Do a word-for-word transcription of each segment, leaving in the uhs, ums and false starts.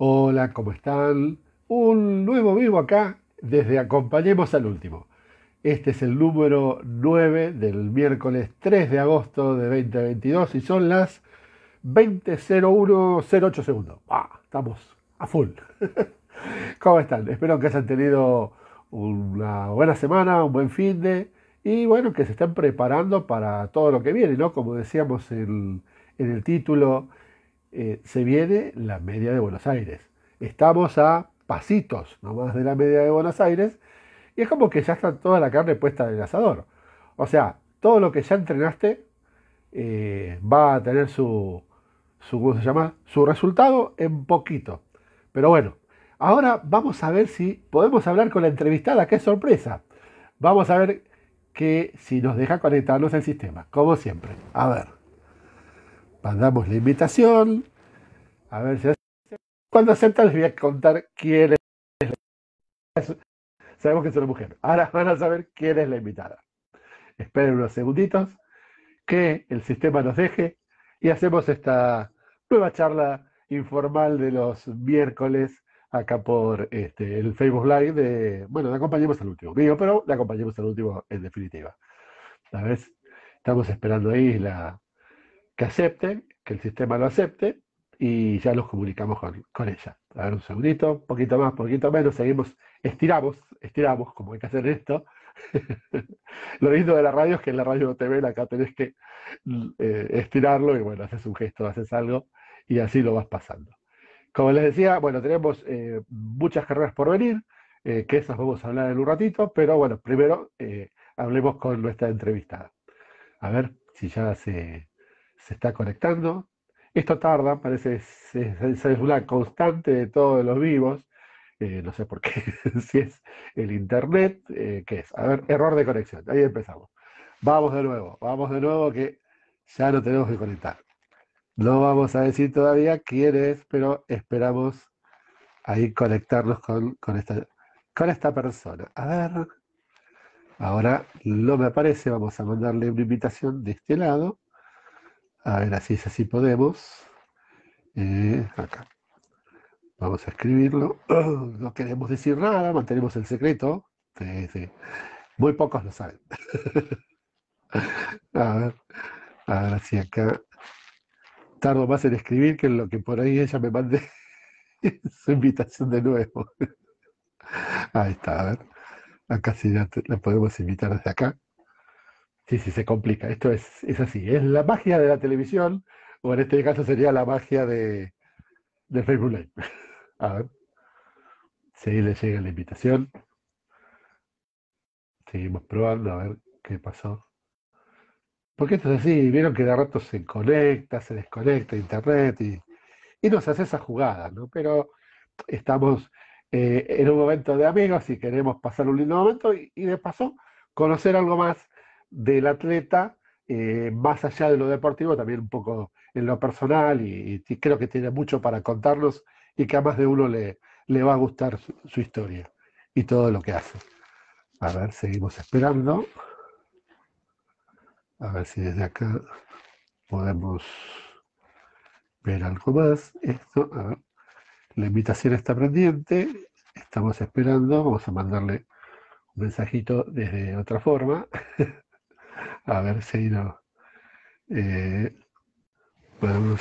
Hola, ¿cómo están? Un nuevo vivo acá desde Acompañemos al Último. Este es el número nueve del miércoles tres de agosto de dos mil veintidós y son las veinte cero uno cero ocho segundos. Ah, estamos a full. ¿Cómo están? Espero que hayan tenido una buena semana, un buen fin de y bueno, que se estén preparando para todo lo que viene, ¿no? Como decíamos en, en el título, eh, se viene la media de Buenos Aires. Estamos a pasitos nomás de la media de Buenos Aires y es como que ya está toda la carne puesta en el asador. O sea, todo lo que ya entrenaste eh, va a tener su, su, ¿cómo se llama? Su resultado en poquito. Pero bueno, ahora vamos a ver si podemos hablar con la entrevistada, qué sorpresa. Vamos a ver que si nos deja conectarnos el sistema, como siempre. A ver, mandamos la invitación, a ver si cuando acepta les voy a contar quién es. Sabemos que es una mujer. Ahora van a saber quién es la invitada. Esperen unos segunditos que el sistema nos deje y hacemos esta nueva charla informal de los miércoles acá por este, el Facebook Live de, bueno, le acompañemos al último, mío, pero le acompañemos al último en definitiva. A ver, estamos esperando ahí la, que acepten, que el sistema lo acepte y ya nos comunicamos con, con ella. A ver, un segundito, un poquito más, un poquito menos, seguimos, estiramos, estiramos, como hay que hacer esto. Lo lindo de la radio es que en la radio no te ven, acá tenés que eh, estirarlo y bueno, haces un gesto, haces algo y así lo vas pasando. Como les decía, bueno, tenemos eh, muchas carreras por venir, eh, que esas vamos a hablar en un ratito, pero bueno, primero eh, hablemos con nuestra entrevistada. A ver si ya se, se está conectando. Esto tarda, parece es, es- es una constante de todos los vivos. Eh, no sé por qué, si es el internet, eh, ¿qué es? A ver, error de conexión. Ahí empezamos. Vamos de nuevo, vamos de nuevo que ya no tenemos que conectar. No vamos a decir todavía quién es, pero esperamos ahí conectarnos con, con esta, con esta persona. A ver, ahora no me aparece, vamos a mandarle una invitación de este lado. A ver, así es, así podemos. Eh, acá. Vamos a escribirlo. No queremos decir nada, mantenemos el secreto. Sí, sí. Muy pocos lo saben. A ver, ahora sí, acá tardo más en escribir que en lo que por ahí ella me mande su invitación de nuevo. Ahí está, a ver. Acá sí ya te- la podemos invitar desde acá. Sí, sí, se complica. Esto es, es así. Es la magia de la televisión, o en este caso sería la magia de, de Facebook Live. A ver, si ahí le llega la invitación. Seguimos probando a ver qué pasó. Porque esto es así, vieron que de rato se conecta, se desconecta internet y, y nos hace esa jugada, ¿no? Pero estamos eh, en un momento de amigos y queremos pasar un lindo momento y, y de paso conocer algo más del atleta, eh, más allá de lo deportivo, también un poco en lo personal y, y creo que tiene mucho para contarnos y que a más de uno le, le va a gustar su, su historia y todo lo que hace. A ver, seguimos esperando. A ver si desde acá podemos ver algo más. Esto, a ver, la invitación está pendiente. Estamos esperando. Vamos a mandarle un mensajito desde otra forma. A ver si no. Eh, podemos.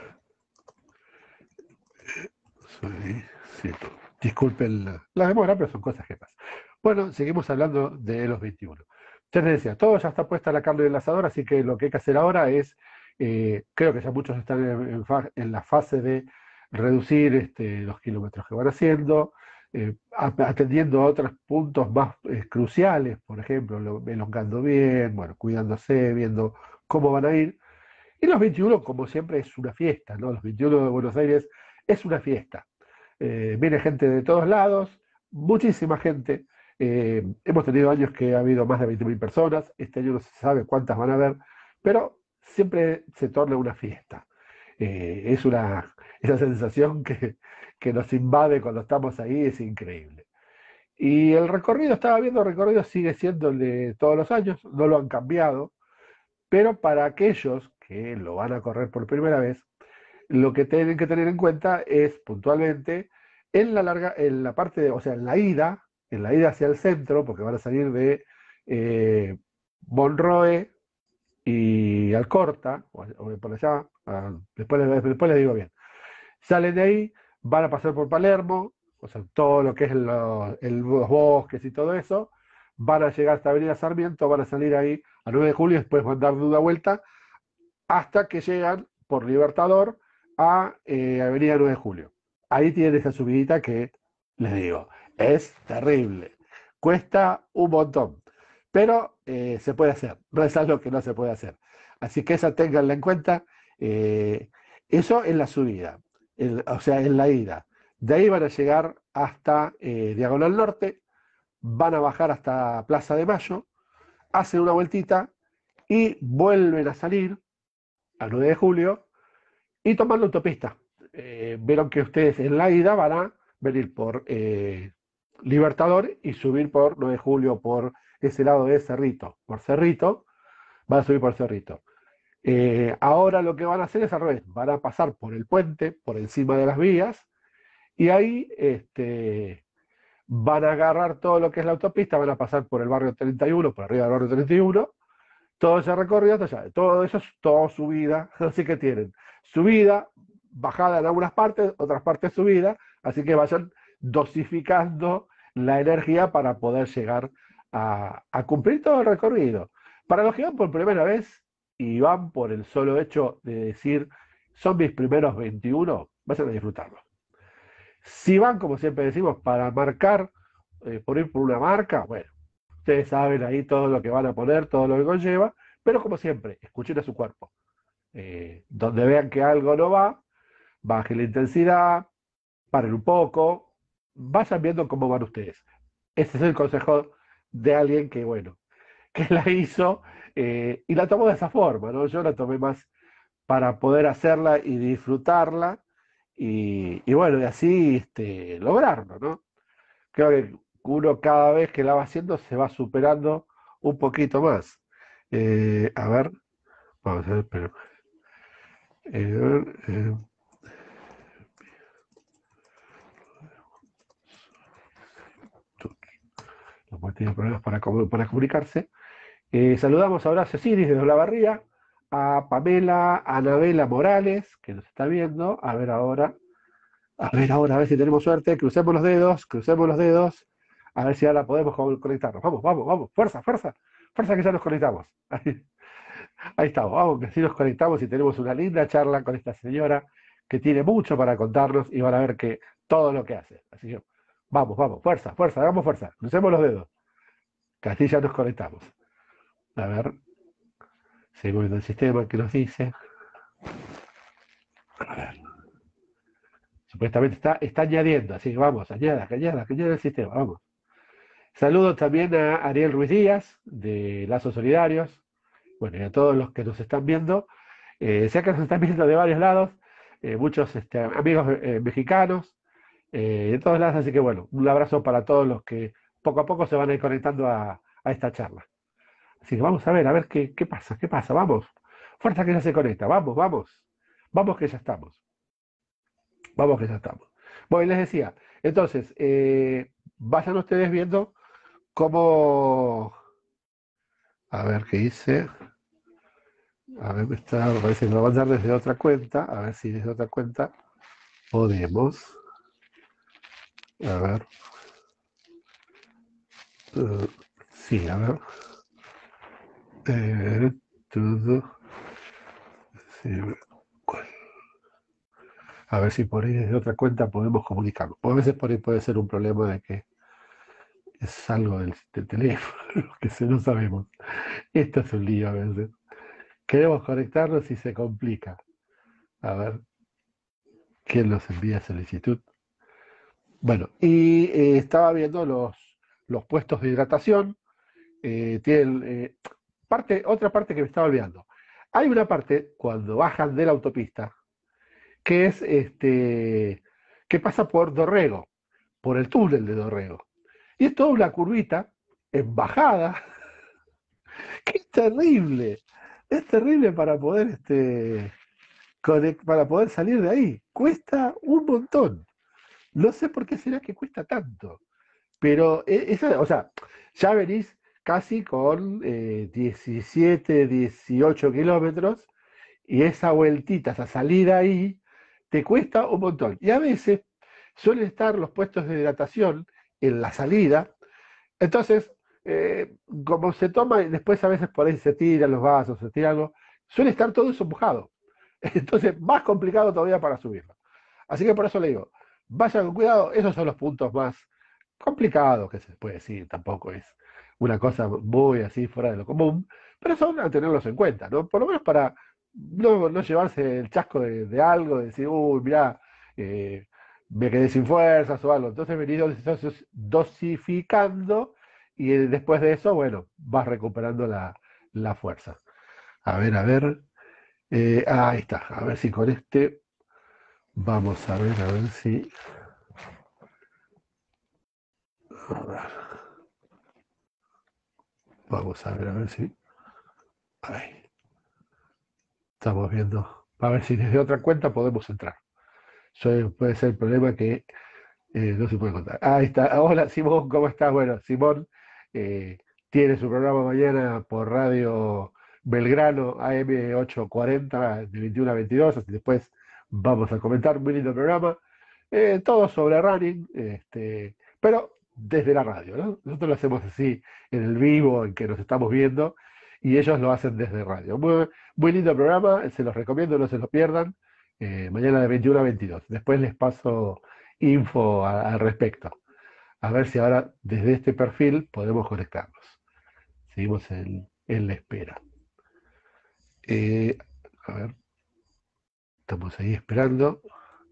Sí, sí, disculpen la, la demora, pero son cosas que pasan. Bueno, seguimos hablando de los veintiuno. Usted les decía, todo ya está puesta la carne del asador, así que lo que hay que hacer ahora es, eh, creo que ya muchos están en, en fa- en la fase de reducir este, los kilómetros que van haciendo, eh, a- atendiendo a otros puntos más eh, cruciales, por ejemplo, lo- elongando bien, bueno, cuidándose, viendo cómo van a ir. Y los veintiuno, como siempre, es una fiesta, ¿no? Los veintiuno de Buenos Aires es una fiesta. Eh, viene gente de todos lados, muchísima gente. Eh, hemos tenido años que ha habido más de veinte mil personas, este año no se sabe cuántas van a haber, pero siempre se torna una fiesta. Eh, es una, esa sensación que, que nos invade cuando estamos ahí, es increíble. Y el recorrido, estaba viendo, el recorrido sigue siendo el de todos los años, no lo han cambiado, pero para aquellos que lo van a correr por primera vez, lo que tienen que tener en cuenta es puntualmente en la larga, en la parte de, o sea, en la ida, en la ida hacia el centro, porque van a salir de eh, Monroe y Alcorta, o, o por allá, ah, después, les- después les digo bien. Salen de ahí, van a pasar por Palermo, o sea, todo lo que es lo- el- los bosques y todo eso, van a llegar hasta Avenida Sarmiento, van a salir ahí a nueve de julio, después van a dar una vuelta hasta que llegan por Libertador a eh, Avenida nueve de julio. Ahí tienen esa subidita que, les digo, es terrible. Cuesta un montón, pero eh, se puede hacer. No es algo que no se puede hacer. Así que esa ténganla en cuenta. eh, Eso en la subida, en- o sea, en la ida. De ahí van a llegar hasta eh, Diagonal Norte, van a bajar hasta Plaza de Mayo, hacen una vueltita y vuelven a salir al nueve de julio y tomar la autopista. Eh, vieron que ustedes en la ida van a venir por eh, Libertador y subir por nueve de julio por ese lado de Cerrito. Por Cerrito, van a subir por Cerrito. Eh, ahora lo que van a hacer es al revés, van a pasar por el puente, por encima de las vías, y ahí este, van a agarrar todo lo que es la autopista, van a pasar por el barrio treinta y uno, por arriba del barrio treinta y uno, todo ese recorrido hasta allá. Todo eso es todo subida, así que tienen subida, bajada en algunas partes, otras partes subida, así que vayan dosificando la energía para poder llegar a, a cumplir todo el recorrido. Para los que van por primera vez y van por el solo hecho de decir, son mis primeros veintiuno, vayan a disfrutarlo. Si van, como siempre decimos, para marcar, eh, por ir por una marca, bueno, ustedes saben ahí todo lo que van a poner, todo lo que conlleva, pero como siempre, escuchen a su cuerpo. Eh, donde vean que algo no va, bajen la intensidad, paren un poco, vayan viendo cómo van ustedes. Ese es el consejo de alguien que, bueno, que la hizo eh, y la tomó de esa forma, ¿no? Yo la tomé más para poder hacerla y disfrutarla y, y bueno, y así este, lograrlo, ¿no? Creo que uno cada vez que la va haciendo se va superando un poquito más. Eh, a ver, vamos a ver, pero, eh, eh, los cuales tienen problemas para, comu- para comunicarse. Eh, saludamos a Horacio Siris desde Olavarría, a Pamela, a Anabela Morales, que nos está viendo. A ver ahora, a ver ahora, a ver si tenemos suerte. Crucemos los dedos, crucemos los dedos. A ver si ahora podemos co- conectarnos. Vamos, vamos, vamos. Fuerza, fuerza. Fuerza que ya nos conectamos. Ahí, ahí estamos. Vamos, que así nos conectamos y tenemos una linda charla con esta señora que tiene mucho para contarnos y van a ver que todo lo que hace. Así que vamos, vamos. Fuerza, fuerza. Hagamos fuerza. Crucemos los dedos. Que así ya nos conectamos. A ver, seguimos viendo el sistema que nos dice. A ver, supuestamente está, está añadiendo, así que vamos, añada, que añada, que añada el sistema, vamos. Saludos también a Ariel Ruiz Díaz, de Lazos Solidarios, bueno, y a todos los que nos están viendo. Eh, sé que nos están viendo de varios lados, eh, muchos este, amigos eh, mexicanos, eh, de todos lados, así que bueno, un abrazo para todos los que poco a poco se van a ir conectando a, a esta charla. Así que vamos a ver, a ver qué, qué pasa, qué pasa, vamos. Fuerza que ya se conecta, vamos, vamos. Vamos que ya estamos. Vamos que ya estamos. Bueno, y les decía, entonces, eh, vayan ustedes viendo cómo. A ver qué hice. A ver, me está, me parece que me va a mandar desde otra cuenta. A ver si desde otra cuenta podemos. A ver. eh, sí, a ver. Eh, todo. Sí, a ver si por ahí desde otra cuenta podemos comunicarnos. O a veces por ahí puede ser un problema de que es algo del, del teléfono, que se no sabemos. Esto es un lío a veces. Queremos conectarnos y se complica. A ver, ¿quién nos envía solicitud? Bueno, y eh, estaba viendo los, los puestos de hidratación. Eh, tienen, eh, parte, otra parte que me estaba olvidando. Hay una parte cuando bajan de la autopista que es este que pasa por Dorrego, por el túnel de Dorrego. Y es toda una curvita en bajada, que es terrible. Es terrible para poder este, conec- para poder salir de ahí. Cuesta un montón. No sé por qué será que cuesta tanto. Pero e- esa, o sea, ya venís casi con eh, diecisiete, dieciocho kilómetros y esa vueltita, esa salida ahí, te cuesta un montón. Y a veces suelen estar los puestos de hidratación en la salida, entonces, eh, como se toma, y después a veces por ahí se tiran los vasos, se tira algo, suele estar todo eso mojado. Entonces, más complicado todavía para subirlo. Así que por eso le digo, vaya con cuidado, esos son los puntos más complicados que se puede decir, tampoco es una cosa muy así fuera de lo común, pero son a tenerlos en cuenta, ¿no? Por lo menos para no, no llevarse el chasco de, de algo, de decir, uy, mirá, eh, me quedé sin fuerzas o algo. Entonces venido dos- dosificando y eh, después de eso, bueno, vas recuperando la, la fuerza. A ver, a ver. eh, ah, ahí está. A ver si con este vamos a ver, a ver si. A ver, vamos a ver, a ver si. Ahí, estamos viendo. A ver si desde otra cuenta podemos entrar. Eso puede ser el problema que eh, no se puede contar. Ahí está. Hola, Simón, ¿cómo estás? Bueno, Simón eh, tiene su programa mañana por Radio Belgrano A M ochocientos cuarenta de veintiuno a veintidós, así después vamos a comentar. Muy lindo programa. Eh, todo sobre running, este, pero desde la radio, ¿no? Nosotros lo hacemos así en el vivo, en que nos estamos viendo, y ellos lo hacen desde radio. Muy, muy lindo programa, se los recomiendo, no se lo pierdan. Eh, mañana de veintiuno a veintidós. Después les paso info a- al respecto. A ver si ahora desde este perfil podemos conectarnos. Seguimos en, en la espera. Eh, a ver, estamos ahí esperando.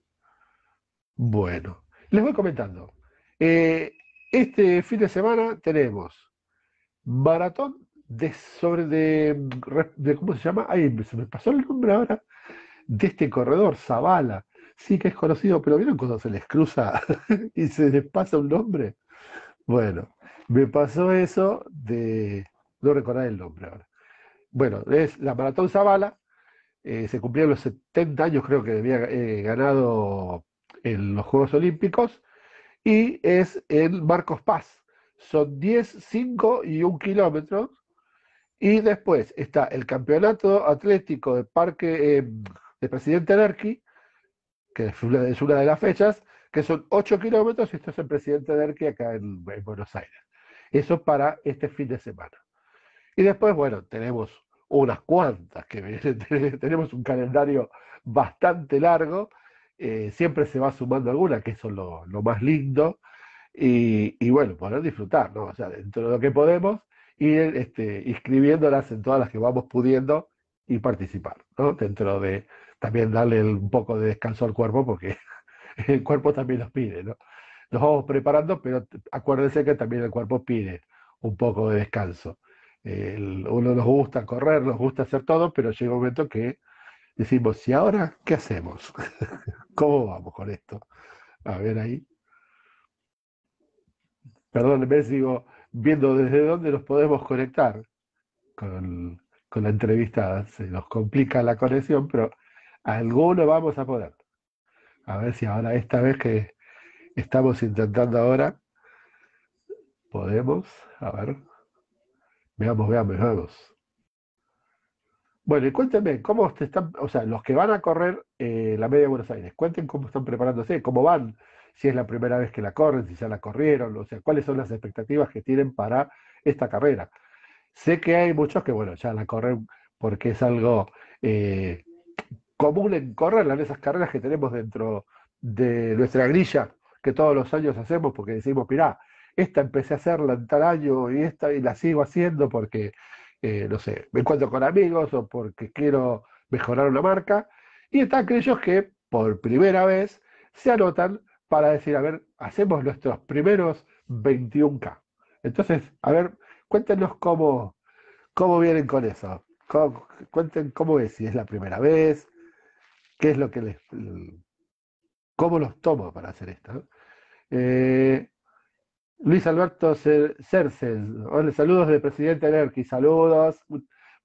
Bueno, les voy comentando. Eh, este fin de semana tenemos maratón de sobre de, de- ¿cómo se llama? Ay, se me pasó el nombre ahora de este corredor, Zavala. Sí que es conocido, pero ¿vieron cuando se les cruza y se les pasa un nombre? Bueno, me pasó eso de no recordar el nombre ahora. Bueno, es la Maratón Zavala, eh, se cumplieron los setenta años, creo que había eh, ganado en los Juegos Olímpicos, y es en Marcos Paz. Son diez, cinco y un kilómetros. Y después está el Campeonato Atlético de Parque eh, de Presidente Derqui, que es una, es una de las fechas, que son ocho kilómetros, y esto es el Presidente Derqui acá en, en Buenos Aires. Eso para este fin de semana. Y después, bueno, tenemos unas cuantas que vienen, tenemos un calendario bastante largo, eh, siempre se va sumando alguna, que eso es lo, lo más lindo, y, y bueno, poder disfrutar, ¿no? O sea, dentro de lo que podemos, ir este, inscribiéndolas en todas las que vamos pudiendo y participar, ¿no? Dentro de también darle el- un poco de descanso al cuerpo, porque el cuerpo también nos pide, ¿no? Nos vamos preparando, pero t- acuérdense que también el cuerpo pide un poco de descanso. El- uno nos gusta correr, nos gusta hacer todo, pero llega un momento que decimos, ¿y ahora qué hacemos? ¿Cómo vamos con esto? A ver ahí. Perdón, me sigo viendo desde dónde nos podemos conectar con, con la entrevistada. Se nos complica la conexión, pero alguno vamos a poder. A ver si ahora, esta vez que estamos intentando ahora, podemos. A ver, veamos, veamos, veamos. Bueno, y cuéntenme, ¿cómo te están, o sea, los que van a correr eh, la media de Buenos Aires, cuenten cómo están preparándose, cómo van, si es la primera vez que la corren, si ya la corrieron, o sea, cuáles son las expectativas que tienen para esta carrera. Sé que hay muchos que, bueno, ya la corren porque es algo eh, común en correrla, en esas carreras que tenemos dentro de nuestra grilla, que todos los años hacemos porque decimos, mirá, esta empecé a hacerla en tal año y esta y la sigo haciendo porque, eh, no sé, me encuentro con amigos o porque quiero mejorar una marca. Y están aquellos que por primera vez se anotan para decir, a ver, hacemos nuestros primeros veintiún K. Entonces, a ver, cuéntenos cómo, cómo vienen con eso. Cómo- cuenten cómo es, si es la primera vez, qué es lo que les, cómo los tomo para hacer esto, ¿no? Eh, Luis Alberto Cer- Cerces, hola, saludos del presidente Lerqui, saludos, mu-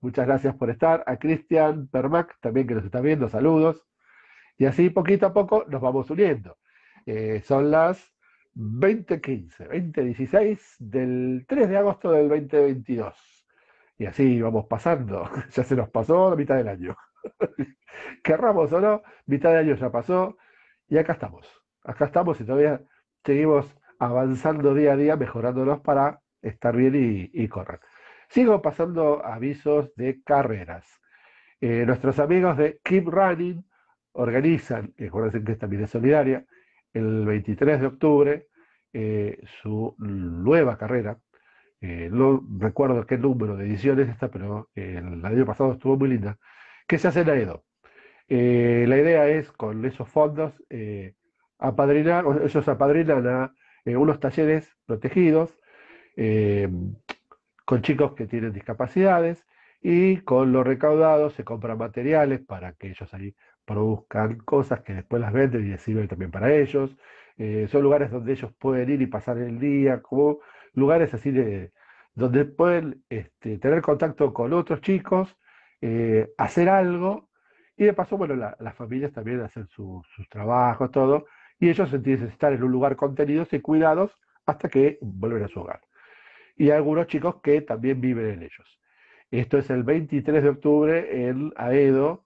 muchas gracias por estar. A Cristian Permac, también que nos está viendo, saludos. Y así poquito a poco nos vamos uniendo. Eh, son las veinte quince, veinte dieciséis del tres de agosto del dos mil veintidós. Y así vamos pasando. Ya se nos pasó la mitad del año. Querramos o no, mitad de año ya pasó. Y acá estamos. Acá estamos y todavía seguimos avanzando día a día, mejorándonos para estar bien y, y correr. Sigo pasando avisos de carreras. Eh, nuestros amigos de Keep Running organizan, y acuérdense que también es solidaria, el veintitrés de octubre eh, su nueva carrera. Eh, no recuerdo qué número de ediciones está, pero eh, el año pasado estuvo muy linda, que se hace en Aedo. Eh, la idea es, con esos fondos, eh, apadrinar, o ellos apadrinan a eh, unos talleres protegidos, eh, con chicos que tienen discapacidades, y con lo recaudado se compran materiales para que ellos ahí produzcan cosas que después las venden y les sirven también para ellos. Eh, son lugares donde ellos pueden ir y pasar el día, como lugares así de donde pueden este, tener contacto con otros chicos, eh, hacer algo, y de paso, bueno, la- las familias también hacen su- sus trabajos, todo, y ellos sentirse estar en un lugar contenidos y cuidados hasta que vuelven a su hogar. Y algunos chicos que también viven en ellos. Esto es el veintitrés de octubre en Aedo.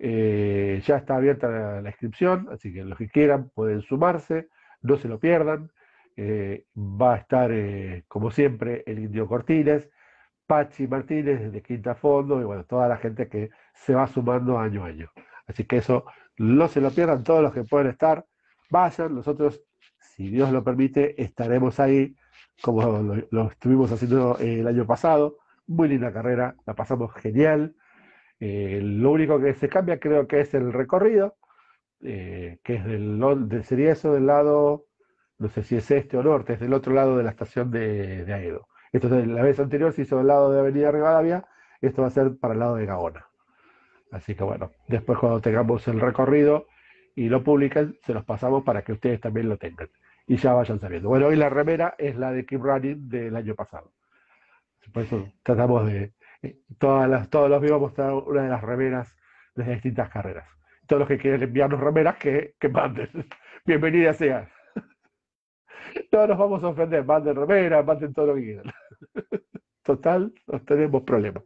Eh, ya está abierta la, la inscripción, así que los que quieran pueden sumarse, no se lo pierdan. Eh, va a estar, eh, como siempre, el Indio Cortines, Pachi Martínez desde Quinta Fondo y bueno, toda la gente que se va sumando año a año. Así que eso no se lo pierdan, todos los que pueden estar, vayan. Nosotros, si Dios lo permite, estaremos ahí como lo, lo estuvimos haciendo el año pasado. Muy linda carrera, la pasamos genial. Eh, lo único que se cambia creo que es el recorrido, eh, que es del, no- de- sería eso del lado, no sé si es este o norte, es del otro lado de la estación de, de Aedo. Esto es, la vez anterior se hizo del lado de Avenida Rivadavia, esto va a ser para el lado de Gaona. Así que bueno, después cuando tengamos el recorrido y lo publiquen, se los pasamos para que ustedes también lo tengan y ya vayan sabiendo. Bueno, hoy la remera es la de Keep Running del año pasado. Por eso tratamos de, eh, todas las, todos los días vamos a mostrar una de las remeras de las distintas carreras. Todos los que quieren enviarnos remeras, que, que manden. Bienvenidas sean. No nos vamos a ofender, manden remeras, manden todo lo que quieran. Total, no tenemos problemas.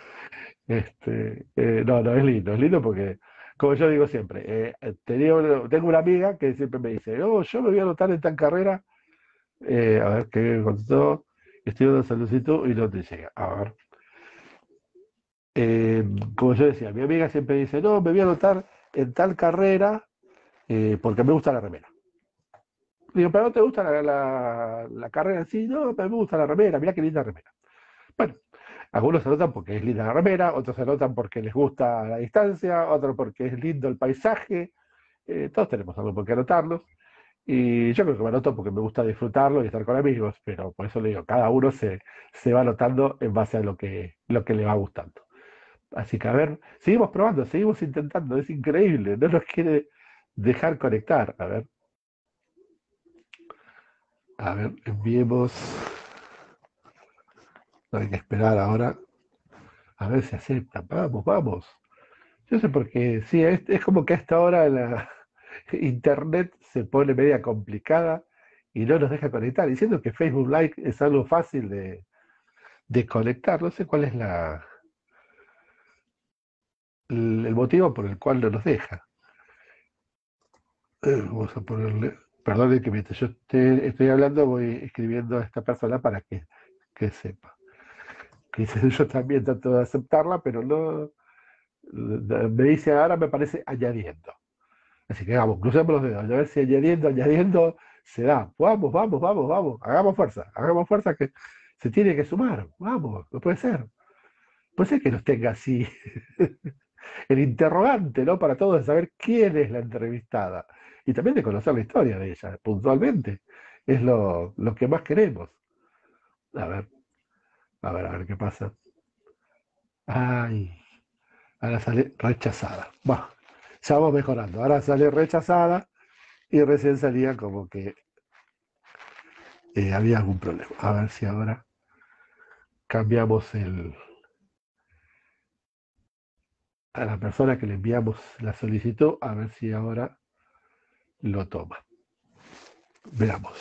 Este, eh, no, no, es lindo, es lindo porque, como yo digo siempre, eh, tenía una- tengo una amiga que siempre me dice, oh, yo me voy a anotar en tal carrera, eh, a ver qué me contestó, estoy dando solicitud y no te llega. A ver, eh, como yo decía, mi amiga siempre dice, no, me voy a anotar en tal carrera eh, porque me gusta la remera. Digo, pero no te gusta la, la- la carrera en sí, no, pero me gusta la remera, mirá qué linda remera. Bueno, algunos se anotan porque es linda la remera, otros se anotan porque les gusta la distancia, otros porque es lindo el paisaje. Eh, todos tenemos algo por qué anotarnos. Y yo creo que me anoto porque me gusta disfrutarlo y estar con amigos, pero por eso le digo, cada uno se, se va anotando en base a lo que, lo que le va gustando. Así que a ver, seguimos probando, seguimos intentando, es increíble, no nos quiere dejar conectar. A ver, a ver, enviemos, no hay que esperar ahora, a ver si aceptan, vamos, vamos. Yo sé porque, sí, es, es como que a esta hora la internet se pone media complicada y no nos deja conectar, diciendo que Facebook Live es algo fácil de, de conectar, no sé cuál es la, el, el motivo por el cual no nos deja. Eh, vamos a ponerle, perdone que mientras yo esté- estoy hablando voy escribiendo a esta persona para que, que sepa. Que dice, yo también trato de aceptarla, pero no, me dice ahora me parece añadiendo. Así que vamos, crucemos los dedos, a ver si añadiendo, añadiendo se da. Vamos, vamos, vamos, vamos, hagamos fuerza, hagamos fuerza que se tiene que sumar, vamos, no puede ser. Puede ser que nos tenga así el interrogante, ¿no? Para todos de saber quién es la entrevistada y también de conocer la historia de ella puntualmente. Es lo, lo que más queremos. A ver, a ver, a ver qué pasa. Ay, ahora sale rechazada. Bueno, ya vamos mejorando. Ahora sale rechazada y recién salía como que eh, había algún problema. A ver si ahora cambiamos el, a la persona que le enviamos la solicitud, a ver si ahora lo toma. Veamos.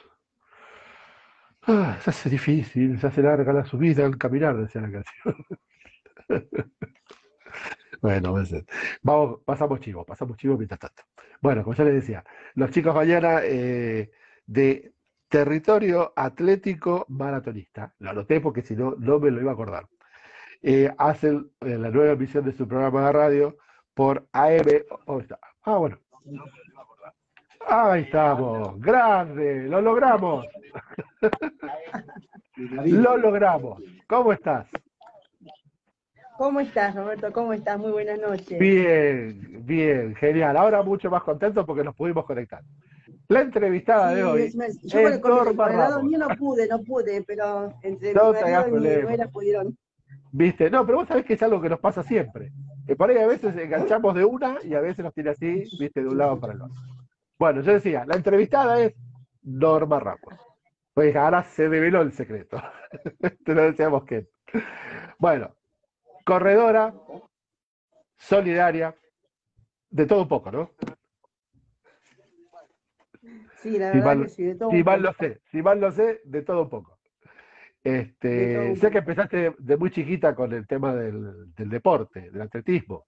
Ah, se hace difícil, se hace larga la subida al caminar, decía la canción. Bueno, a veces. Vamos, pasamos chivo, pasamos chivo mientras tanto. Bueno, como ya les decía, los chicos mañana eh, de Territorio Atlético Maratonista, lo anoté porque si no, no me lo iba a acordar. Eh, hacen eh, la nueva emisión de su programa de radio por A M. Oh, está. Ah, bueno. Ahí estamos. Grande. Lo logramos. Lo logramos. ¿Cómo estás? ¿Cómo estás, Roberto? ¿Cómo estás? Muy buenas noches. Bien, bien, genial. Ahora mucho más contento porque nos pudimos conectar. La entrevistada de Sí, hoy es- me- yo por es el, con el- Norma por el lado Ramos. mío no pude, no pude, pero entre mi No te marido hagas y mi problema. nuera pudieron. ¿Viste? No, pero vos sabés que es algo que nos pasa siempre. Que por ahí a veces enganchamos de una y a veces nos tiene así, viste, de un lado para el otro. Bueno, yo decía, la entrevistada es Norma Ramos. Pues ahora se develó el secreto. Te lo decíamos que. Bueno, corredora, solidaria, de todo un poco, ¿no? Sí, la Si verdad que mal, sí, de todo si un mal poco, lo sé, si mal lo sé, de todo un poco. de todo Este, un sé que poco. empezaste de, de muy chiquita con el tema del, del deporte, del atletismo.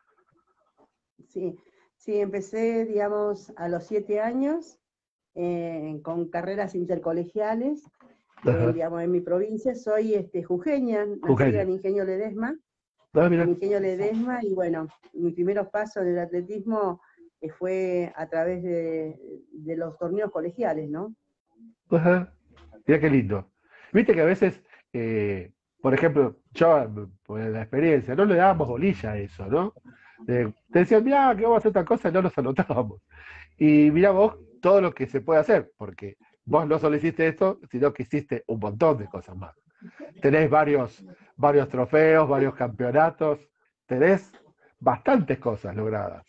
Sí, sí, empecé, digamos, a los siete años eh, con carreras intercolegiales, en, Ajá. digamos, en mi provincia. Soy este, jujeña, nacida Jujeña. en Ingenio Ledesma, Ah, en mira. Ingenio Ledesma, y bueno, mis primeros pasos en el atletismo eh, fue a través de, de los torneos colegiales, ¿no? Ajá. Mira qué lindo. Viste que a veces, eh, por ejemplo, yo, por la experiencia, no le dábamos bolilla a eso, ¿no? Eh, te decían, mira, que vamos a hacer tal cosa y no nos anotábamos. Y mira vos todo lo que se puede hacer, porque vos no solo hiciste esto, sino que hiciste un montón de cosas más. Tenés varios, varios trofeos, varios campeonatos, tenés bastantes cosas logradas.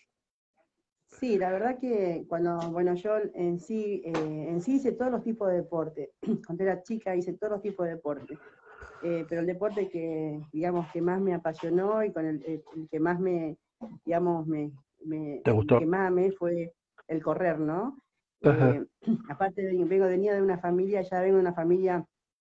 Sí, la verdad que cuando, bueno, yo en sí, eh, en sí hice todos los tipos de deporte. Cuando era chica hice todos los tipos de deporte. Eh, pero el deporte que, digamos, que más me apasionó y con el, el- el que más me, digamos, me, me, ¿Te que gustó? más amé fue el correr, ¿no? Ajá. Eh, aparte, de, vengo, venía de una familia, ya vengo de una familia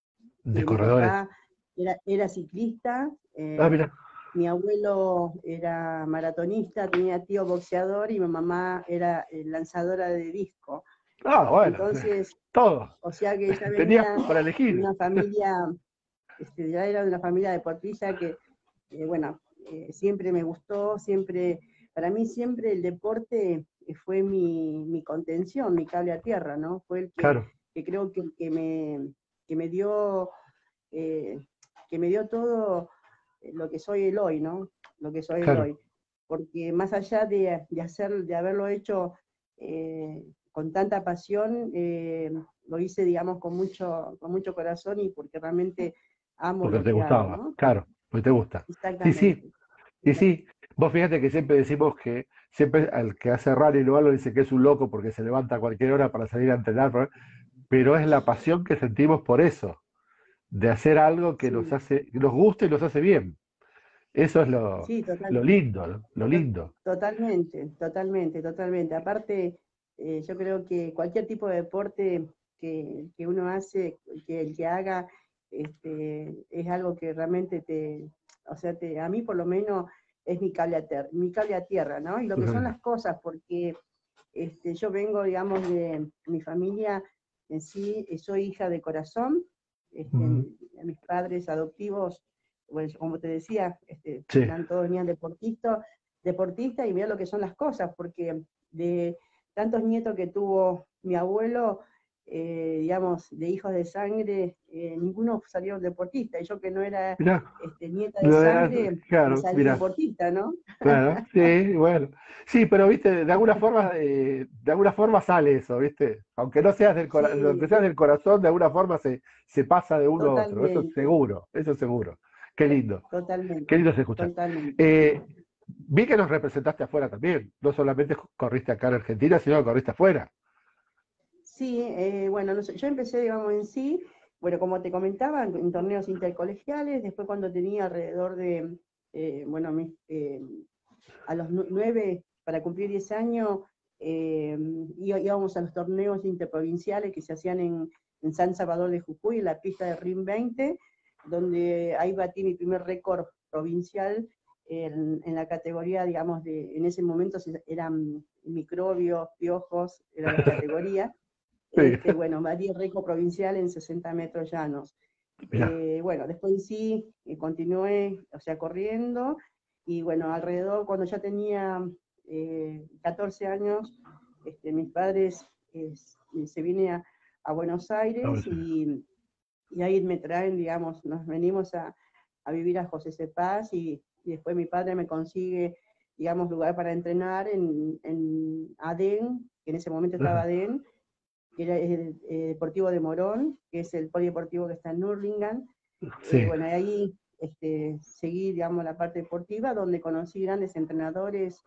De que mi corredores. papá era, era ciclista, Ah, eh, mira. mi abuelo era maratonista, tenía tío boxeador y mi mamá era eh, lanzadora de disco. Ah, bueno, Entonces, todo. o sea que ella Tenías venía para de elegir. una familia, este, ya era de una familia deportista que, eh, bueno, eh, siempre me gustó, siempre, para mí siempre el deporte eh, fue mi, mi contención, mi cable a tierra, ¿no? Fue el que, Claro, que creo que, que, me, que me dio eh, que me dio todo lo que soy el hoy, ¿no? Lo que soy el claro. hoy. Porque más allá de, de hacer, de haberlo hecho eh, con tanta pasión, eh, lo hice, digamos, con mucho, con mucho corazón y porque realmente amo Porque lo te que hago, gustaba. ¿no? Claro, porque te gusta. Sí, sí, Exactamente. y sí. Vos fíjate que siempre decimos que siempre al que hace rally o algo dice que es un loco porque se levanta a cualquier hora para salir a entrenar, pero pero es la pasión que sentimos por eso, de hacer algo que nos Sí, hace, que nos gusta y nos hace bien. Eso es lo, sí, total, lo lindo, ¿no? Lo to- lindo. totalmente, totalmente, totalmente. Aparte, eh, yo creo que cualquier tipo de deporte que, que uno hace, que el que haga, este, es algo que realmente te, o sea, te, a mí por lo menos es mi cable a, ter- mi cable a tierra, ¿no? Y lo que son las cosas, porque este, yo vengo, digamos, de mi familia en sí, eh, soy hija de corazón, este, Ujú. mis padres adoptivos, bueno, como te decía, este, Sí, eran todos venían deportistas, deportistas y mira lo que son las cosas, porque de tantos nietos que tuvo mi abuelo, eh, digamos, de hijos de sangre, eh, ninguno salió deportista, y yo que no era mirá, este, nieta de no era- sangre, me claro, salí mirá, deportista, ¿no? claro, sí, bueno. Sí, pero viste, de alguna forma, eh, de alguna forma sale eso, viste. Aunque no seas del cora- aunque Sí, seas del corazón, de alguna forma se, se pasa de uno a otro. Eso es totalmente, seguro, eso es seguro. Qué to- lindo, qué totalmente, lindo se escucha. totalmente. Eh, vi que nos representaste afuera también. No solamente corriste acá en Argentina, sino que corriste afuera. Sí, eh, bueno, no sé, yo empecé, digamos, en sí, bueno, como te comentaba, en, en torneos intercolegiales, después cuando tenía alrededor de eh, bueno, mi, eh, a los nueve, para cumplir diez años, eh, íbamos a los torneos interprovinciales que se hacían en, en San Salvador de Jujuy, en la pista de RIM veinte, donde ahí batí mi primer récord provincial en, en la categoría, digamos, de, en ese momento eran microbios, piojos, era la categoría. Sí. Este, bueno, batí el récord provincial en sesenta metros llanos. Eh, bueno, después sí, eh, continué, o sea, corriendo, y bueno, alrededor, cuando ya tenía eh, catorce años, este, mis padres eh, se vienen a, a Buenos Aires, y, y ahí me traen, digamos, nos venimos a, a vivir a José Cepaz, y, y después mi padre me consigue, digamos, lugar para entrenar en, en Adén, que en ese momento estaba Adén, que era el, el Deportivo de Morón, que es el polideportivo que está en Nurlingan. Sí. Eh, bueno, ahí este, seguí, digamos, la parte deportiva, donde conocí grandes entrenadores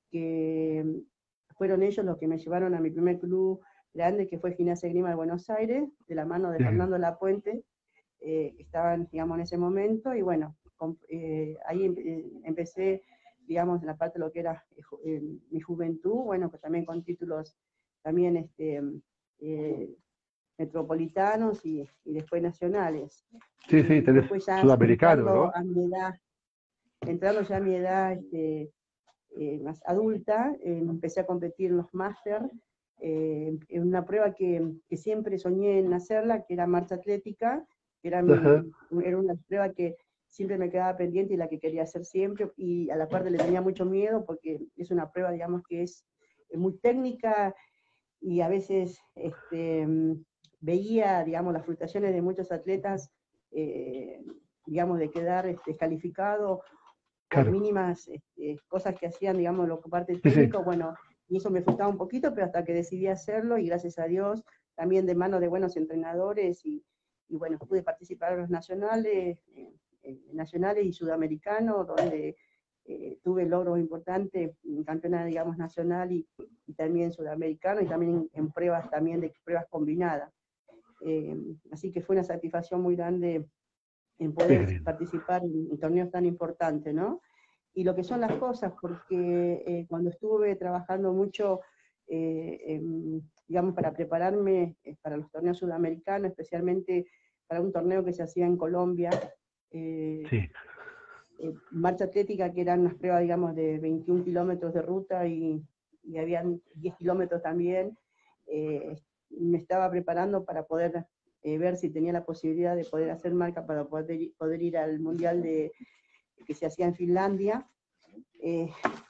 que fueron ellos los que me llevaron a mi primer club grande, que fue Gimnasia Esgrima de Buenos Aires, de la mano de sí. Fernando Lapuente, eh, que estaban, digamos, en ese momento, y bueno, con, eh, ahí eh, empecé, digamos, en la parte de lo que era eh, mi juventud, bueno, que también con títulos también este, eh, metropolitanos y, y después nacionales. Sí, y sí, tenés sudamericano, ¿no? A mi edad, entrando ya a mi edad este, eh, más adulta, eh, empecé a competir en los máster, eh, en una prueba que, que siempre soñé en hacerla, que era marcha atlética, que era, mi, era una prueba que siempre me quedaba pendiente y la que quería hacer siempre, y a la parte le tenía mucho miedo porque es una prueba, digamos, que es muy técnica, y a veces este, veía, digamos, las frustraciones de muchos atletas, eh, digamos, de quedar este, descalificado por claro. mínimas este, cosas que hacían, digamos, lo que parte técnico, sí, sí. Bueno, y eso me frustraba un poquito, pero hasta que decidí hacerlo, y gracias a Dios, también de mano de buenos entrenadores, y, y bueno, pude participar en los nacionales, eh, eh, nacionales y sudamericanos, donde eh, tuve logros importantes, en campeonato, digamos, nacional y, y también sudamericano, y también en, en pruebas también de pruebas combinadas. Eh, así que fue una satisfacción muy grande en poder sí, participar en, en torneos tan importantes, ¿no? Y lo que son las cosas, porque eh, cuando estuve trabajando mucho, eh, en, digamos, para prepararme eh, para los torneos sudamericanos, especialmente para un torneo que se hacía en Colombia, eh, sí. eh, marcha atlética, que eran unas pruebas, digamos, de veintiún kilómetros de ruta, y, y habían diez kilómetros también, eh, me estaba preparando para poder eh, ver si tenía la posibilidad de poder hacer marca para poder, poder ir al mundial de, que se hacía en Finlandia, eh,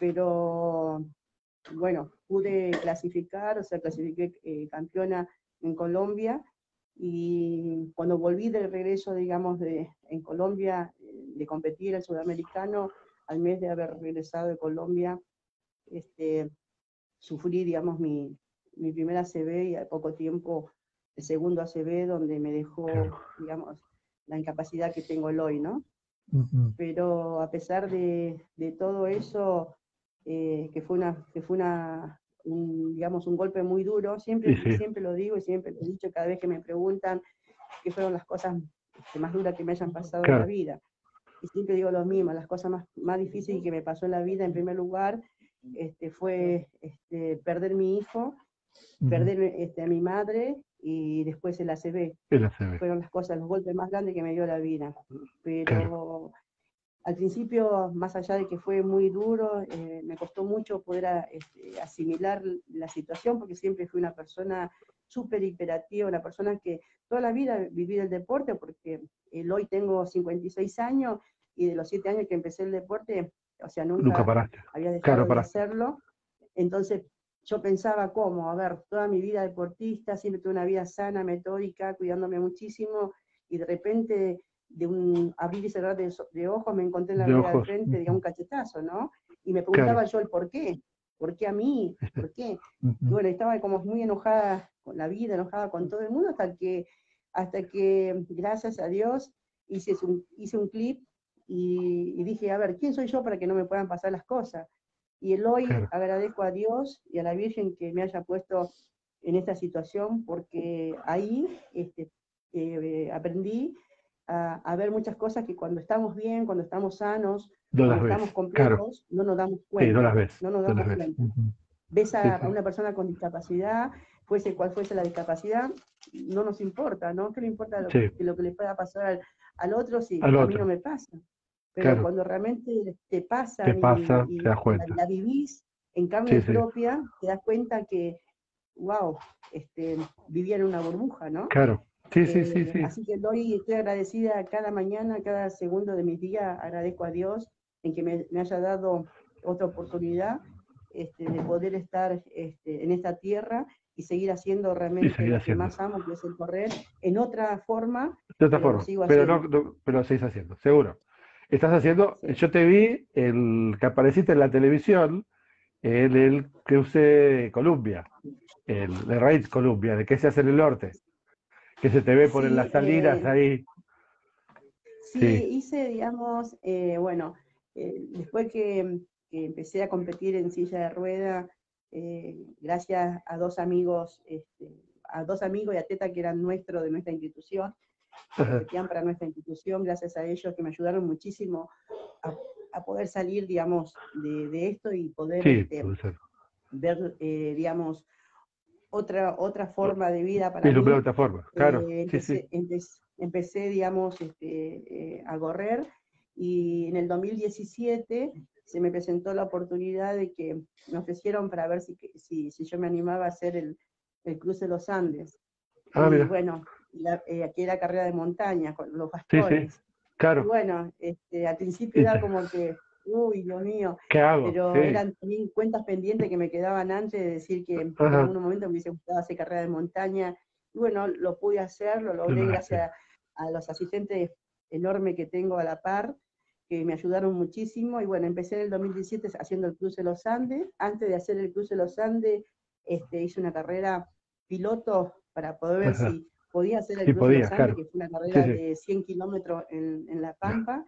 pero bueno, pude clasificar, o sea, clasifiqué eh, campeona en Colombia, y cuando volví del regreso, digamos, de, en Colombia, de competir el sudamericano, al mes de haber regresado de Colombia, este, sufrí, digamos, mi, mi primera A C V, y al poco tiempo el segundo A C V, donde me dejó, digamos, la incapacidad que tengo hoy, ¿no? Uh-huh. Pero a pesar de, de todo eso, eh, que fue, una, que fue una, un, digamos, un golpe muy duro, siempre, sí, sí. siempre lo digo y siempre lo he dicho cada vez que me preguntan qué fueron las cosas más duras que me hayan pasado claro. en la vida. Y siempre digo lo mismo, las cosas más, más difíciles que me pasó en la vida, en primer lugar, este, fue este, perder mi hijo, uh-huh. perder este, a mi madre, y después el A C V. El A C V. Fueron las cosas, los golpes más grandes que me dio la vida. Pero claro. Al principio, más allá de que fue muy duro, eh, me costó mucho poder a, este, asimilar la situación, porque siempre fui una persona súper hiperactiva, una persona que toda la vida viví el deporte, porque eh, hoy tengo cincuenta y seis años, y de los siete años que empecé el deporte, o sea, nunca, nunca paraste. había dejado claro, de paraste. hacerlo. Entonces, yo pensaba cómo, a ver, toda mi vida deportista, siempre tuve una vida sana, metódica, cuidándome muchísimo, y de repente, de un abrir y cerrar de, de ojos, me encontré en la vida al frente, digamos, un cachetazo, ¿no? Y me preguntaba claro. yo el por qué, ¿por qué a mí? ¿Por qué? Uh-huh. Y bueno, estaba como muy enojada con la vida, enojada con todo el mundo, hasta que, hasta que gracias a Dios, hice un, hice un clip, y, y dije, a ver, ¿quién soy yo para que no me puedan pasar las cosas? Y el hoy claro. agradezco a Dios y a la Virgen que me haya puesto en esta situación, porque ahí este, eh, aprendí a, a ver muchas cosas que cuando estamos bien, cuando estamos sanos, No las como ves, estamos claro. complejos, no nos damos Sí, no las cuenta, ves, no nos no las damos ves. cuenta. Ujú. Ves Sí, a, a sí. una persona con discapacidad, fuese cual fuese la discapacidad, no nos importa, ¿no? ¿Qué le importa lo, Sí, lo que le pueda pasar al, al otro si al a mí no otro, me pasa? Pero claro. cuando realmente te Te pasan y, pasa, te y das la, cuenta. la vivís en Sí, carne sí, propia, te das cuenta que, wow, este, vivía en una burbuja, ¿no? claro. Sí, sí, sí, Eh, sí. así que doy, estoy agradecida cada mañana, cada segundo de mis días, agradezco a Dios en que me, me haya dado otra oportunidad este, de poder estar este, en esta tierra y seguir haciendo Y realmente seguir lo que haciendo. más amo, que es el correr, en otra forma, De otra pero lo forma. sigo Pero no, haciendo. no- pero lo seguís haciendo, seguro. Estás haciendo, Sí, yo te vi el que apareciste en la televisión en el cruce de Columbia, el de Raíz Columbia, de que se hace en el norte, que se te ve por en las sí, salinas eh, ahí. sí, Sí. hice, digamos, eh, bueno, eh, después que, que empecé a competir en silla de rueda, eh, gracias a dos amigos, este, a dos amigos y a Teta que eran nuestros de nuestra institución, que Ajá. competían para nuestra institución, gracias a ellos que me ayudaron muchísimo a, a poder salir, digamos, de, de esto y poder Sí, este, puede ser. ver, eh, digamos, otra, otra forma de vida para Vislumbrar de mí. otra forma, claro. Eh, Sí, sí. empecé, empecé, empecé, digamos, este, eh, a correr y en el dos mil diecisiete se me presentó la oportunidad de que me ofrecieron para ver si, si, si yo me animaba a hacer el, el cruce de los Andes. Ah, Y mira. bueno, la, eh, aquí era carrera de montaña con los Sí, sí. bastones. Y Claro. bueno, este, al principio Y era te- como que, uy, Dios mío, ¿Qué hago? pero Sí. eran también cuentas pendientes que me quedaban antes de decir que en Ajá. algún momento me hubiese gustado hacer carrera de montaña. Y bueno, lo pude hacer, lo Lo logré lograste. gracias a, a los asistentes enormes que tengo a la par, que me ayudaron muchísimo. Y bueno, empecé en el dos mil diecisiete haciendo el cruce de los Andes. Antes de hacer el cruce de los Andes, este, hice una carrera piloto para poder ver Ajá. si podía hacer el Sí, cruce de los podías, Andes, claro. que fue una Sí, carrera sí. de cien kilómetros en, en La Pampa,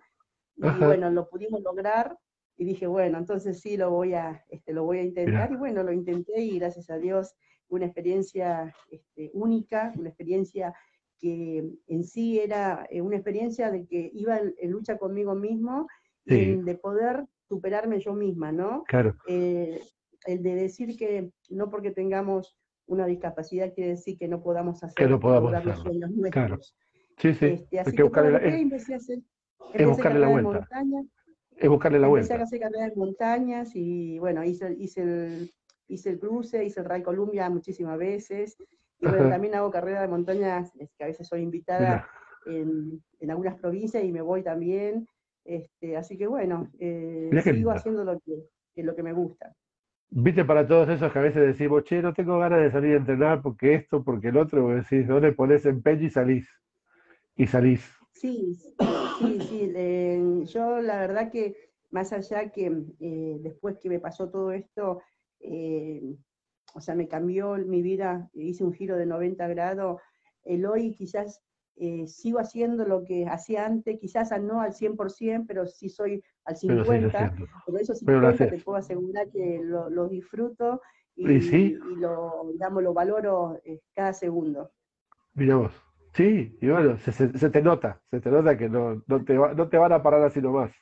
y Ajá. bueno, lo pudimos lograr y dije, bueno, entonces sí lo voy a, este, lo voy a intentar y Mira. bueno, lo intenté y gracias a Dios una experiencia este, única, una experiencia que en sí era eh, una experiencia de que iba en, en lucha conmigo mismo y Sí, en, de poder superarme yo misma, ¿no? claro. Eh, el de decir que no porque tengamos una discapacidad quiere decir que no podamos Que hacer no o podamos lograr los hacerlo. sueños Claro. nuestros. Sí, sí. Este, Hay así que que todo buscarle la, lo que es, empecé a hacer, es empecé buscarle la carrera de vuelta. montaña, Es buscarle la empecé a vuelta. hacer carrera de montañas y bueno, hice, hice, el, hice el cruce, hice el Rally Columbia muchísimas veces. Y bueno, Ajá. también hago carrera de montañas, es que a veces soy invitada Mira. en, en algunas provincias y me voy también. Este, así que bueno, eh, Mira qué sigo lindo. haciendo lo que, que lo que me gusta. Viste para todos esos que a veces decimos, che, no tengo ganas de salir a entrenar porque esto, porque el otro, vos decís, no le pones empeño y salís. Y salís. Sí, sí, sí. Eh, yo la verdad que más allá que eh, después que me pasó todo esto, eh, o sea, me cambió mi vida, hice un giro de noventa grados. El hoy quizás eh, sigo haciendo lo que hacía antes, quizás no al cien por ciento, pero sí soy al Pero seguís cincuenta por ciento, haciendo. pero esos Pero lo cincuenta haces. te puedo asegurar que lo, lo disfruto Y sí, y, y lo, digamos, lo valoro eh, cada segundo. mira vos. Sí, y bueno, se, se- se te nota, se te nota que no, no te va- no te van a parar así nomás.